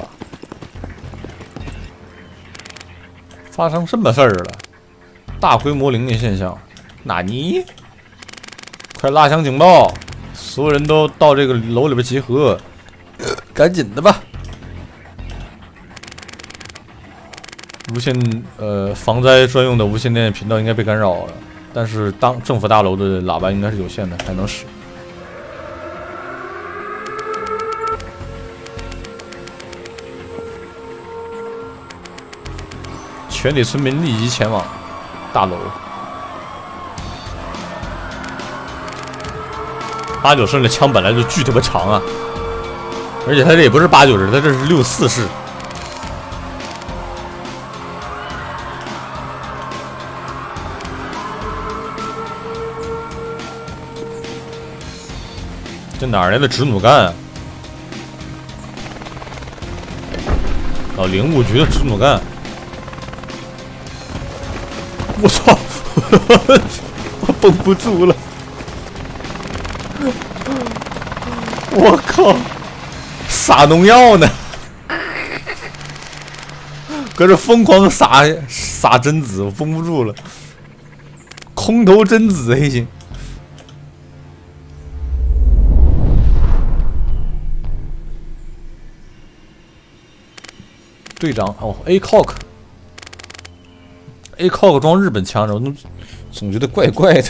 S1: 发生什么事儿了？大规模灵异现象，纳尼？快拉响警报！所有人都到这个楼里边集合，赶紧的吧！无线防灾专用的无线电频道应该被干扰了。但是政府大楼的喇叭应该是有线的，还能使。全体村民立即前往大楼。89式的枪本来就巨他妈长啊，而且他这也不是89式，他这是64式。这哪来的直弩干啊？哦，灵物局的直弩干！我操！我绷不住了！我靠！撒农药呢？搁这疯狂撒针子，我绷不住了。空投针子还行。队长哦 ，ACOG 装日本枪，我总觉得怪怪的。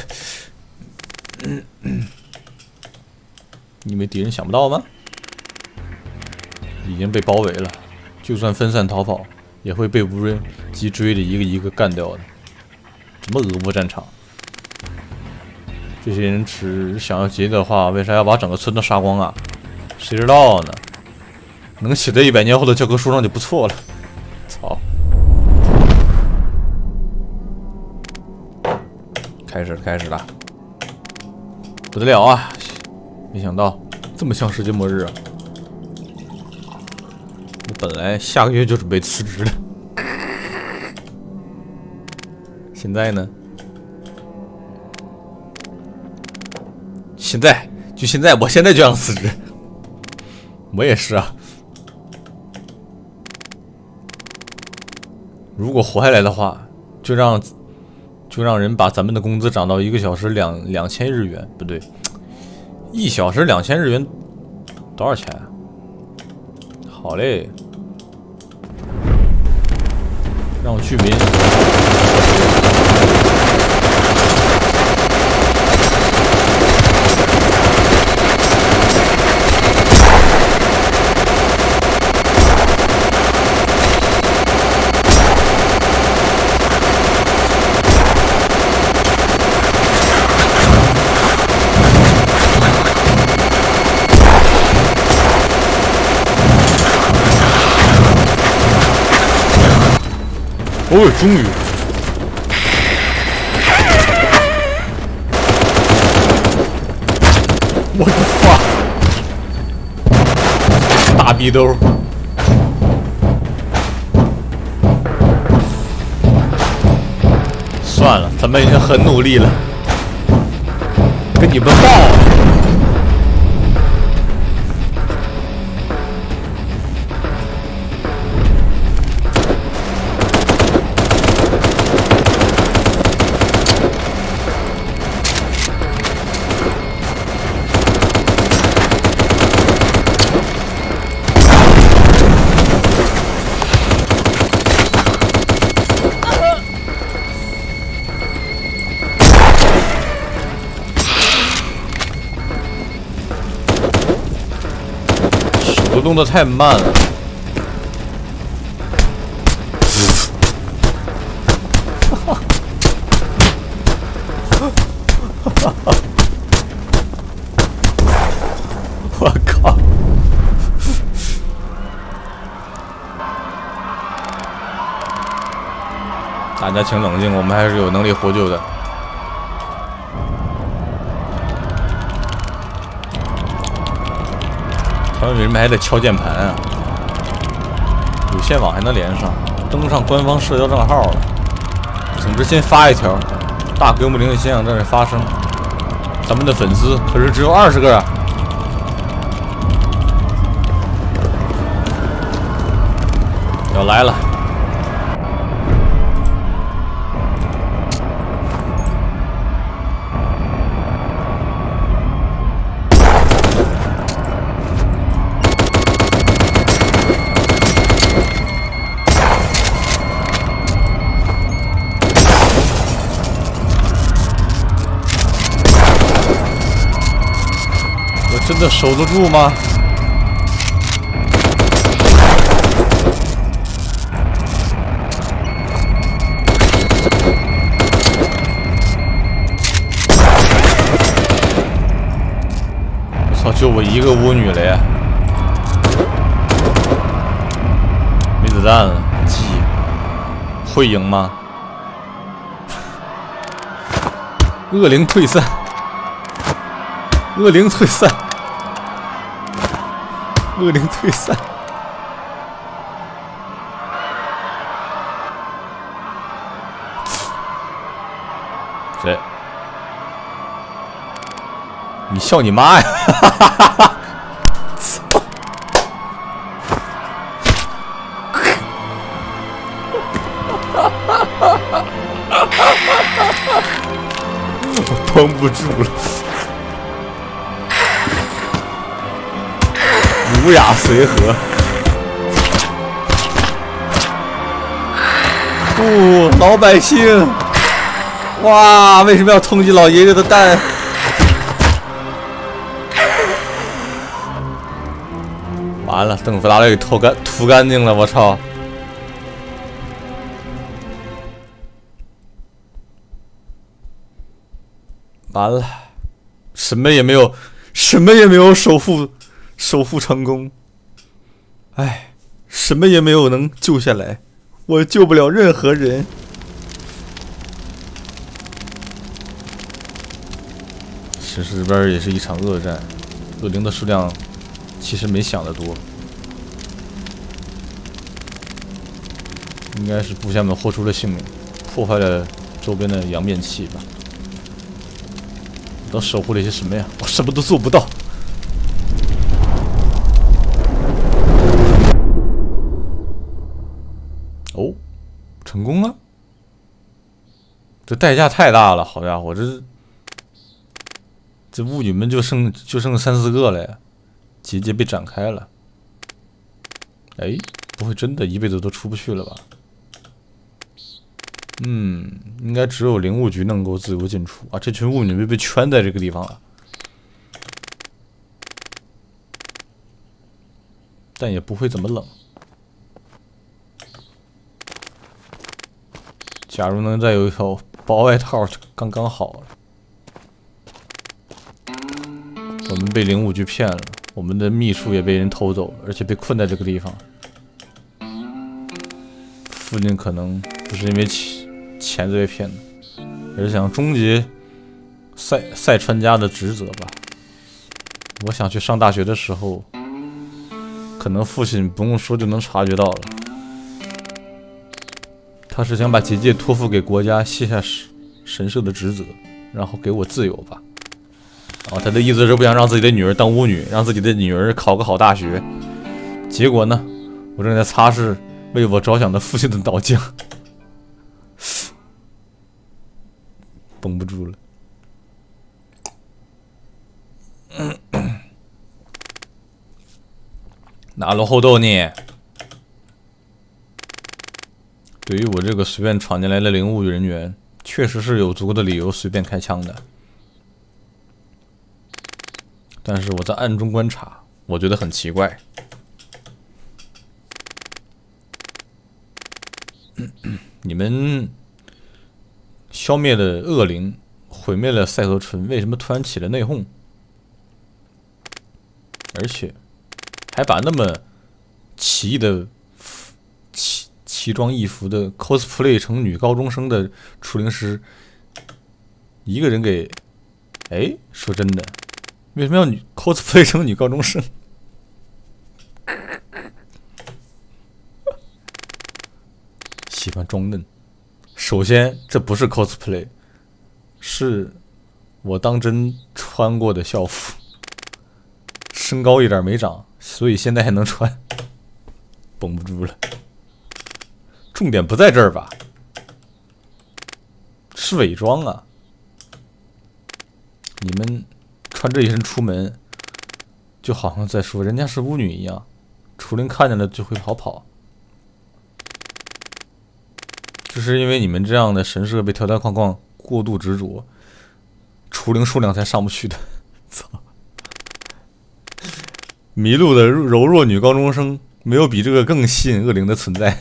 S1: 你以为敌人想不到吗？已经被包围了，就算分散逃跑，也会被无人机追着一个一个干掉的。什么俄乌战场？这些人只想要劫的话，为啥要把整个村都杀光啊？谁知道呢？能写在100年后的教科书上就不错了。操！开始了，不得了啊！没想到这么像世界末日啊！我本来下个月就准备辞职的，现在呢？现在，我现在就想辞职。我也是啊。如果活下来的话，就让人把咱们的工资涨到1个小时2000日元，不对，1小时2000日元多少钱啊？好嘞，让居民。哦，终于！我的妈！大逼兜！算了，咱们已经很努力了，跟你们爆！ 动的太慢了。我靠！大家请冷静，我们还是有能力获救的。他们为什么还得敲键盘啊？有线网还能连上，登上官方社交账号了。总之，先发一条，大规模灵异现象正在发生。咱们的粉丝可是只有20个啊！要来了！我真的守得住吗？就我一个巫女了呀，没子弹了，鸡会赢吗？恶灵退散，恶灵退散，恶灵退散。谁？你笑你妈呀！操！我绷不住了，儒雅随和。不，老百姓！哇，为什么要通缉老爷爷的蛋？完了，邓弗拉雷给涂干净了，我操！完了，什么也没有守护成功。哎，什么也没有能救下来，我救不了任何人。其实这边也是一场恶战，恶灵的数量其实没想的多，应该是部下们豁出了性命，破坏了周边的扬面器吧。我都守护了些什么呀？我什么都做不到。哦，成功了！这代价太大了，好家伙，这巫女们就剩3、4个了呀！结界被展开了。哎，不会真的一辈子都出不去了吧？应该只有灵物局能够自由进出啊！这群巫女被圈在这个地方了，但也不会怎么冷。假如能再有一条薄外套，就刚刚好了。我们被灵物局骗了，我们的秘术也被人偷走了，而且被困在这个地方。父亲可能不是因为钱在被骗的，而是想终结赛川家的职责吧。我想去上大学的时候，可能父亲不用说就能察觉到了。他是想把结界托付给国家，卸下神圣的职责，然后给我自由吧。他的意思是不想让自己的女儿当巫女，让自己的女儿考个好大学。结果呢，我正在擦拭为我着想的父亲的脑浆，绷不住了。哪路后斗呢？对于我这个随便闯进来的灵物人员，确实是有足够的理由随便开枪的。但是我在暗中观察，我觉得很奇怪。 你们消灭了恶灵，毁灭了赛河村，为什么突然起了内讧？而且还把那么奇异的奇装异服的 cosplay 成女高中生的除灵师，一个人给……哎，说真的，为什么要cosplay 成女高中生？喜欢装嫩。首先，这不是 cosplay， 是我当真穿过的校服。身高一点没长，所以现在还能穿，绷不住了。重点不在这儿吧？是伪装啊！你们穿这一身出门，就好像在说人家是巫女一样，楚灵看见了就会跑。就是因为你们这样的神社被条条框框过度执着，楚灵数量才上不去的。操！迷路的柔弱女高中生，没有比这个更吸引恶灵的存在。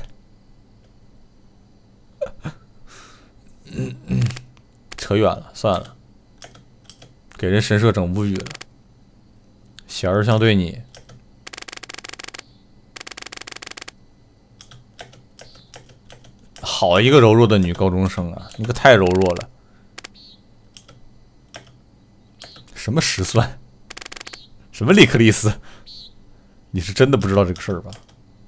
S1: 扯远了，算了，给人神社整无语了。小日向对你，好一个柔弱的女高中生啊！你可太柔弱了。什么石算？什么利克利斯？你是真的不知道这个事儿吧？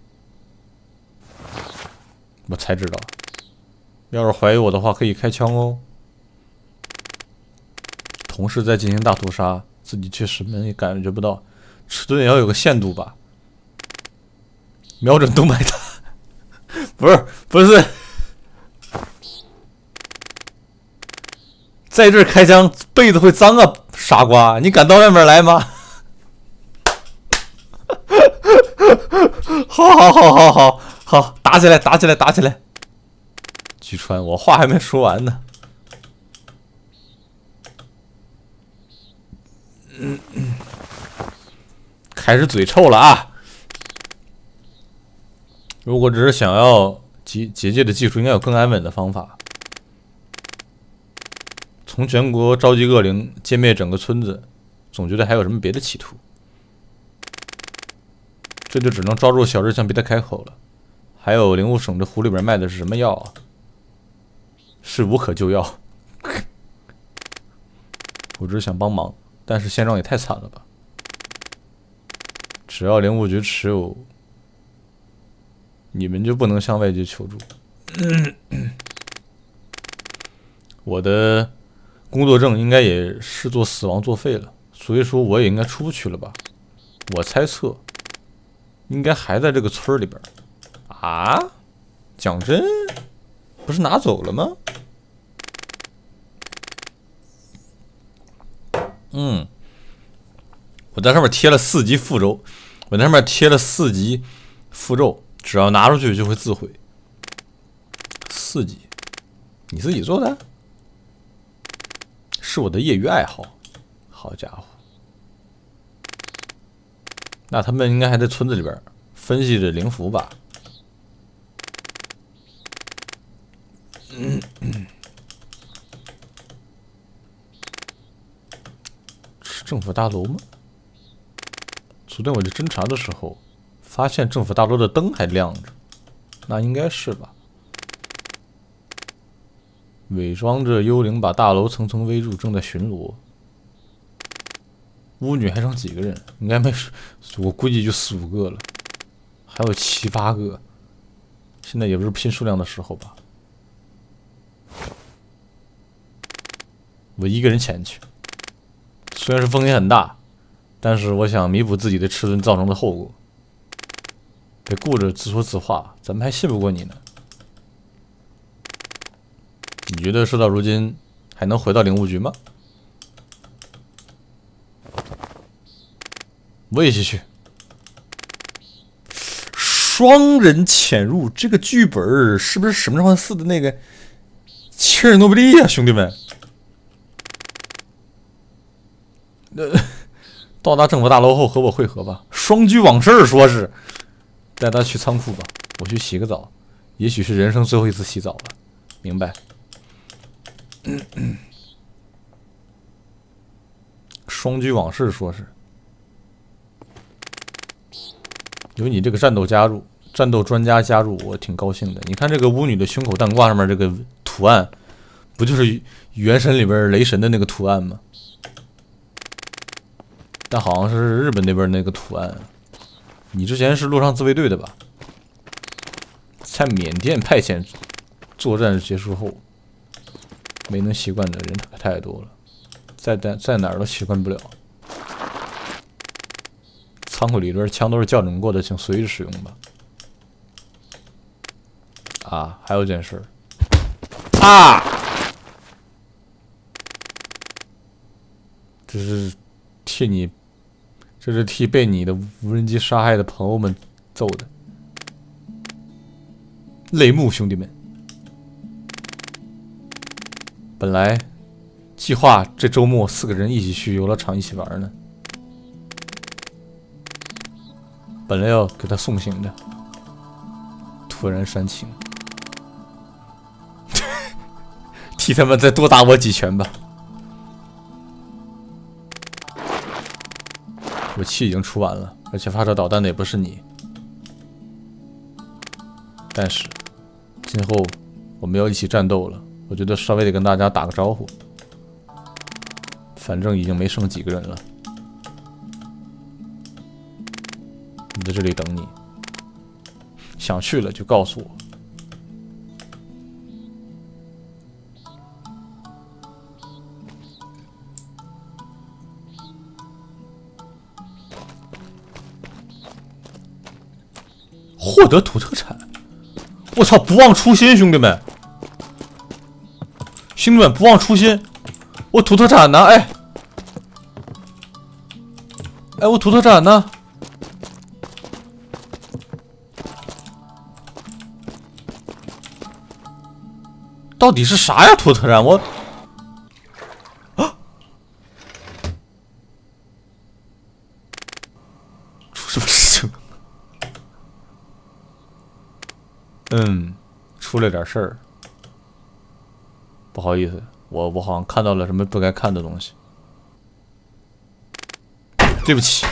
S1: 我才知道。要是怀疑我的话，可以开枪哦。同事在进行大屠杀，自己却什么也感觉不到，尺寸也要有个限度吧？瞄准动脉塔，不是，在这儿开枪，被子会脏啊，傻瓜！你敢到外面来吗？好，打起来！巨川，我话还没说完呢。开始嘴臭了啊！如果只是想要结界的技术，应该有更安稳的方法。从全国召集恶灵，歼灭整个村子，总觉得还有什么别的企图。这就只能抓住小日向，逼他开口了。还有灵物省这壶里边卖的是什么药啊？是无可救药。我只是想帮忙，但是现状也太惨了吧！只要灵物局持有，你们就不能向外界求助。我的工作证应该也视作死亡作废了，所以说我也应该出不去了吧？我猜测，应该还在这个村里边。啊？讲真，不是拿走了吗？我在上面贴了4级符咒，只要拿出去就会自毁。4级，你自己做的？是我的业余爱好。好家伙，那他们应该还在村子里边分析着灵符吧？是政府大楼吗？昨天我去侦查的时候，发现政府大楼的灯还亮着，那应该是吧？伪装着幽灵把大楼层层围住，正在巡逻。巫女还剩几个人？应该没，我估计就4、5个了，还有7、8个。现在也不是拼数量的时候吧？我一个人前去，虽然是风险很大，但是我想弥补自己的迟钝造成的后果。别顾着自说自话，咱们还信不过你呢。你觉得事到如今还能回到灵物局吗？我也一起去。双人潜入，这个剧本是不是《使命召唤4》的那个切尔诺贝利啊，兄弟们？到达政府大楼后和我会合吧。双居往事说是带他去仓库吧，我去洗个澡。 也许是人生最后一次洗澡了，明白？双居往事说是有你这个战斗专家加入，我挺高兴的。你看这个巫女的胸口弹挂上面这个图案，不就是原神里边雷神的那个图案吗？但好像是日本那边那个图案。你之前是陆上自卫队的吧？在缅甸派遣作战结束后，没能习惯的人太多了，在哪儿都习惯不了。仓库里边枪都是校准过的，请随时使用吧。啊，还有件事啊，这是替被你的无人机杀害的朋友们揍的，泪目，兄弟们。本来计划这周末4个人一起去游乐场一起玩呢，本来要给他送行的，突然煽情，替他们再多打我几拳吧。我气已经出完了，而且发射导弹的也不是你。但是今后我们要一起战斗了，我觉得稍微得跟大家打个招呼。反正已经没剩几个人了，我在这里等你，想去了就告诉我。获得土特产，我操！不忘初心，兄弟们，不忘初心！我土特产呢？哎，我土特产呢？到底是啥呀？土特产我出什么事情？出了点事儿，不好意思，我好像看到了什么不该看的东西，对不起。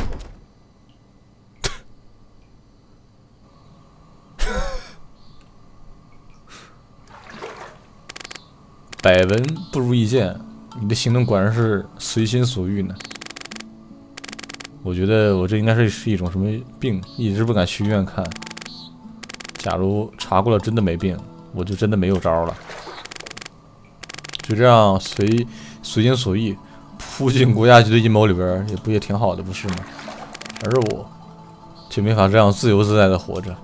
S1: 百闻不如一见，你的行动果然是随心所欲呢。我觉得我这应该是一种什么病，一直不敢去医院看。假如查过了真的没病，我就真的没有招了。就这样随心所欲扑进国家级的阴谋里边，也挺好的，不是吗？而我却没法这样自由自在的活着。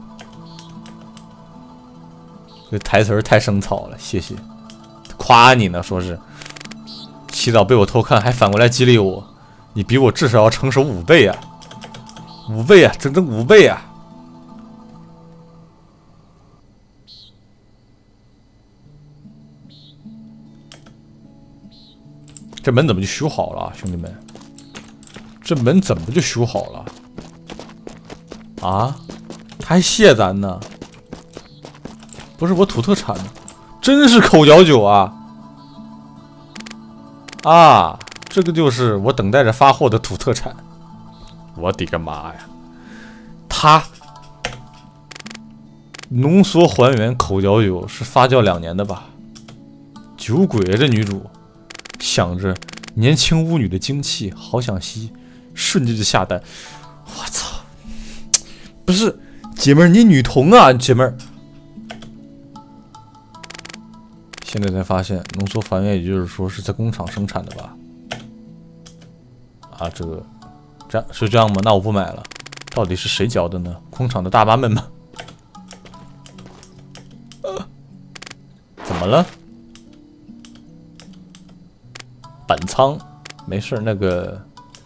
S1: 这台词太生草了，谢谢。夸你呢，说是洗澡被我偷看，还反过来激励我，你比我至少要成熟5倍啊，5倍啊，整整5倍啊！这门怎么就修好了，兄弟们？这门怎么就修好了？啊？他还谢咱呢？不是我土特产呢，真是口嚼酒啊！啊，这个就是我等待着发货的土特产。我的个妈呀！它浓缩还原口嚼酒是发酵2年的吧？酒鬼啊，这女主。想着年轻巫女的精气，好想吸，瞬间就下单。我操！不是姐妹儿，你女同啊，姐妹儿。现在才发现，浓缩还原，也就是说是在工厂生产的吧？啊，这样是这样吗？那我不买了。到底是谁教的呢？工厂的大妈们吗？怎么了？板仓，没事，那个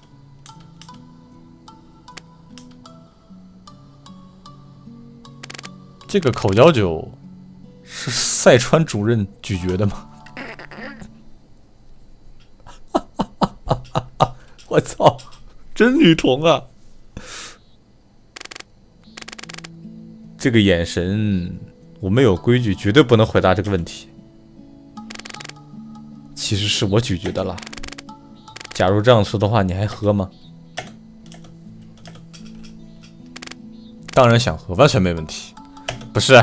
S1: 这个口嚼酒是赛川主任咀嚼的吗？我操，真女同啊！这个眼神， 我们有规矩，绝对不能回答这个问题。其实是我咀嚼的啦。假如这样说的话，你还喝吗？当然想喝，完全没问题。不是，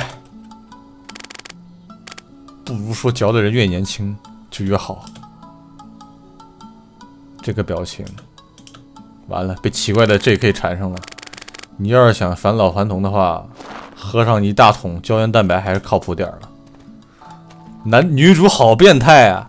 S1: 不如说嚼的人越年轻就越好。这个表情，完了，被奇怪的 JK 缠上了。你要是想返老还童的话，喝上一大桶胶原蛋白还是靠谱点了。女主好变态啊！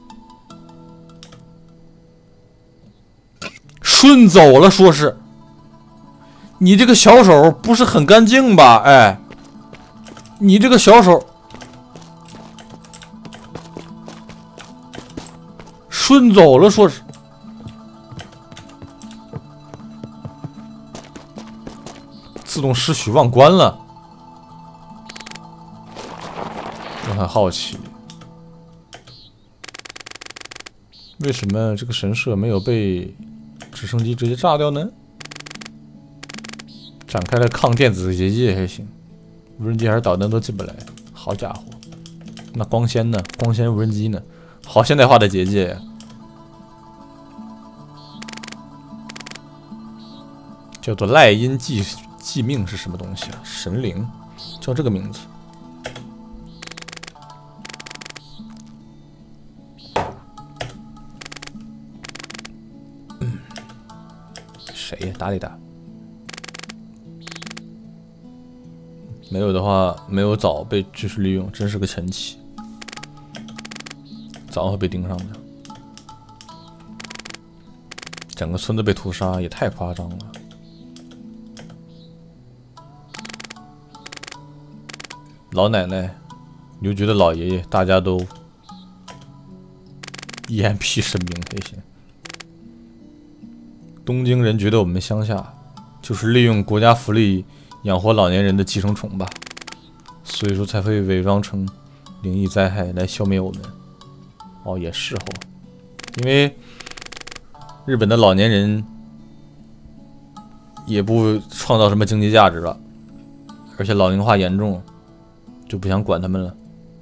S1: 顺走了，说是你这个小手不是很干净吧？哎，你这个小手顺走了，说是自动失许忘关了。我很好奇，为什么这个神社没有被直升机直接炸掉呢？展开了抗电子结界还行，无人机还是导弹都进不来。好家伙，那光纤呢？光纤无人机呢？好现代化的结界呀！叫做赖因祭命是什么东西啊？神灵叫这个名字。谁呀？打理打。没有的话，没有早被军事利用，真是个神奇。早会被盯上的。整个村子被屠杀也太夸张了。老奶奶、牛局的老爷爷，大家都EMP 神明还行。东京人觉得我们乡下就是利用国家福利养活老年人的寄生虫吧，所以说才会伪装成灵异灾害来消灭我们。哦，也是哦，因为日本的老年人也不创造什么经济价值了，而且老龄化严重，就不想管他们了。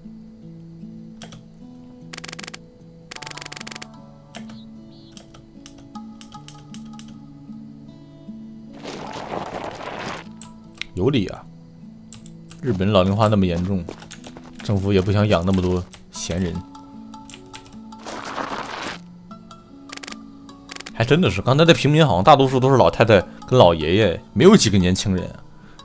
S1: 有理啊！日本老龄化那么严重，政府也不想养那么多闲人。还真的是，刚才的平民好像大多数都是老太太跟老爷爷，没有几个年轻人啊。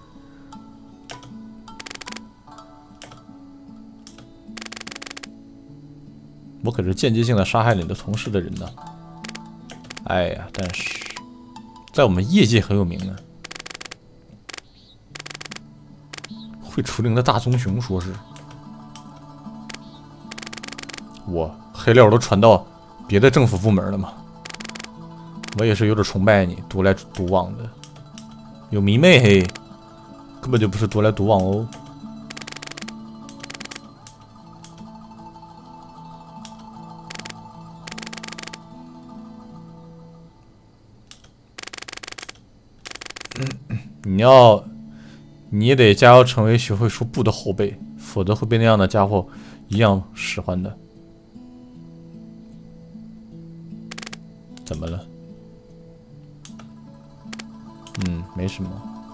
S1: 我可是间接性的杀害了你的同事的人呢。哎呀，但是在我们业界很有名啊。会除灵的大棕熊说是，我黑料都传到别的政府部门了吗？我也是有点崇拜你，独来独往的，有迷妹嘿，根本就不是独来独往哦。你也得加油成为学会说不的后辈，否则会被那样的家伙一样使唤的。怎么了？没什么。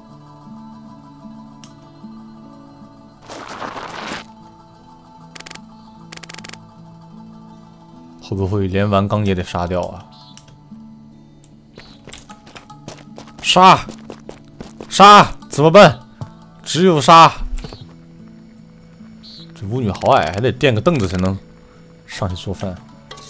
S1: 会不会连王刚也得杀掉啊？杀！杀！怎么办？只有杀！这巫女好矮，还得垫个凳子才能上去做饭。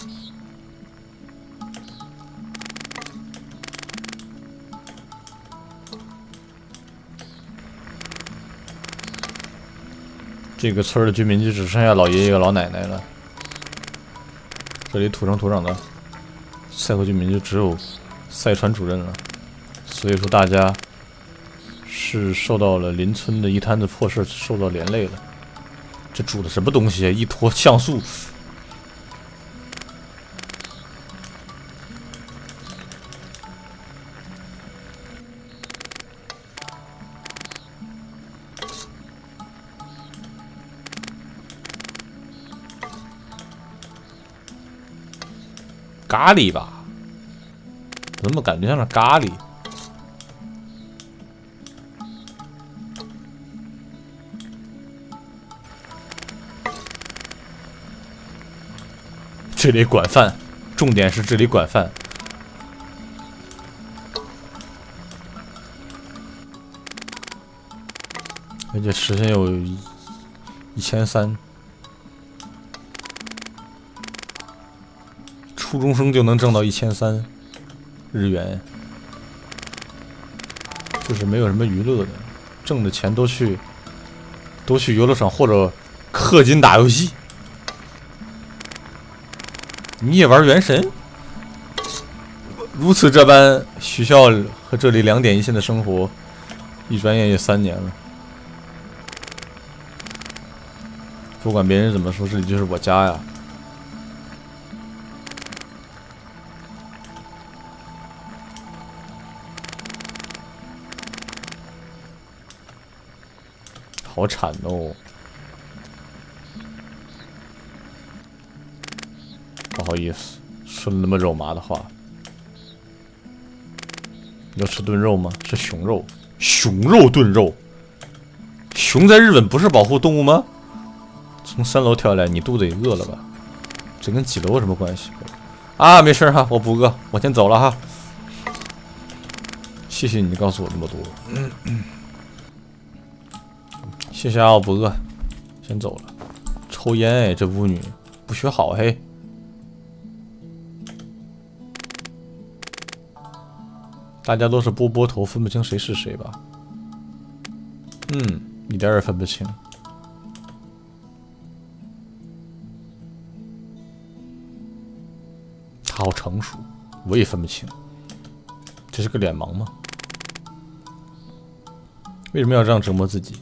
S1: 这个村的居民就只剩下老爷爷和老奶奶了。这里土生土长的赛会居民就只有赛川主任了。所以说大家是受到了邻村的一摊子破事受到连累了。这煮的什么东西啊？一坨像素。 咖喱吧？怎么感觉像是咖喱？这里管饭，重点是这里管饭。而且时薪有1300，初中生就能挣到1300日元，就是没有什么娱乐的，挣的钱都去游乐场或者氪金打游戏。你也玩原神？如此这般，学校和这里2点一线的生活，一转眼也3年了。不管别人怎么说，这里就是我家呀。好惨哦！不好意思，说了那么肉麻的话。要吃炖肉吗？是熊肉，熊肉炖肉。熊在日本不是保护动物吗？从3楼跳下来，你肚子也饿了吧？这跟几楼有什么关系？啊，没事哈，我不饿，我先走了哈。谢谢你告诉我这么多。谢谢啊，我不饿，先走了。抽烟哎，这巫女不学好嘿。大家都是波波头，分不清谁是谁吧？一点也分不清。他好成熟，我也分不清。这是个脸盲吗？为什么要这样折磨自己？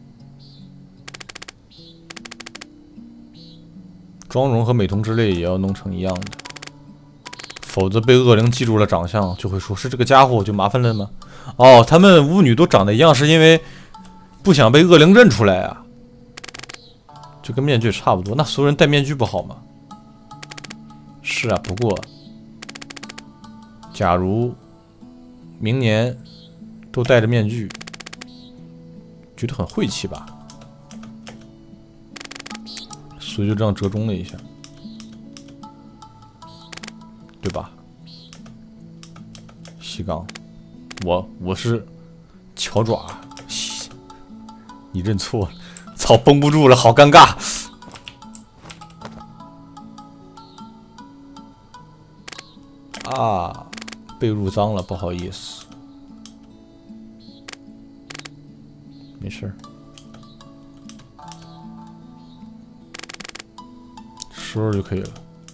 S1: 妆容和美瞳之类也要弄成一样的，否则被恶灵记住了长相，就会说是这个家伙，就麻烦了吗？哦，他们巫女都长得一样，是因为不想被恶灵认出来啊。就跟面具差不多，那所有人戴面具不好吗？是啊，不过，假如明年都戴着面具，觉得很晦气吧？所以就这样折中了一下，对吧？西冈，我是巧爪，你认错了，操，绷不住了，好尴尬。啊，被褥脏了，不好意思，没事儿，收拾就可以了。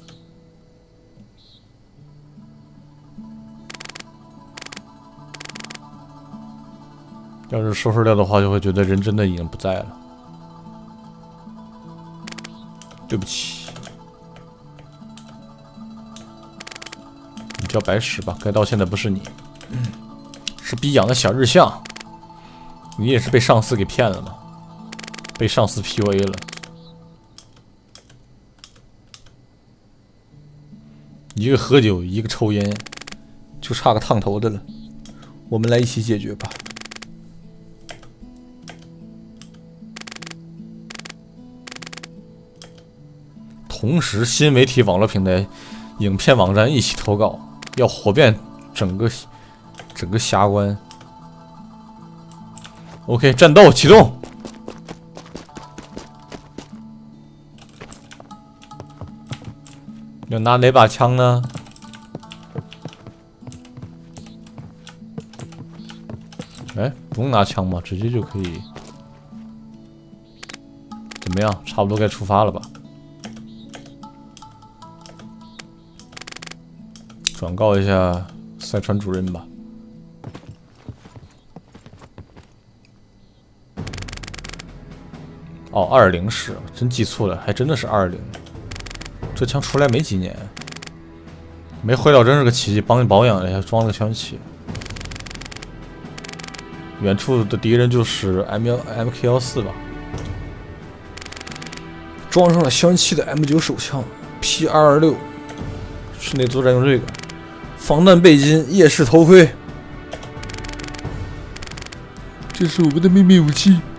S1: 要是收拾掉的话，就会觉得人真的已经不在了。对不起。叫白石吧，该道歉的不是你，是逼养的小日向。你也是被上司给骗了吗？被上司 PUA 了。一个喝酒，一个抽烟，就差个烫头的了。我们来一起解决吧。同时，新媒体网络平台、影片网站一起投稿。要火遍整个峡湾。OK， 战斗启动。要拿哪把枪呢？哎，不用拿枪吧，直接就可以。怎么样？差不多该出发了吧？转告一下赛川主任吧。哦，220是，真记错了，还真的是220。这枪出来没几年，没坏掉真是个奇迹。帮你保养了一下，装了个枪器。远处的敌人就是 MK14吧。装上了香气的 M9 手枪 P226。 室内作战用这个，防弹背巾、夜视头盔，这是我们的秘密武器。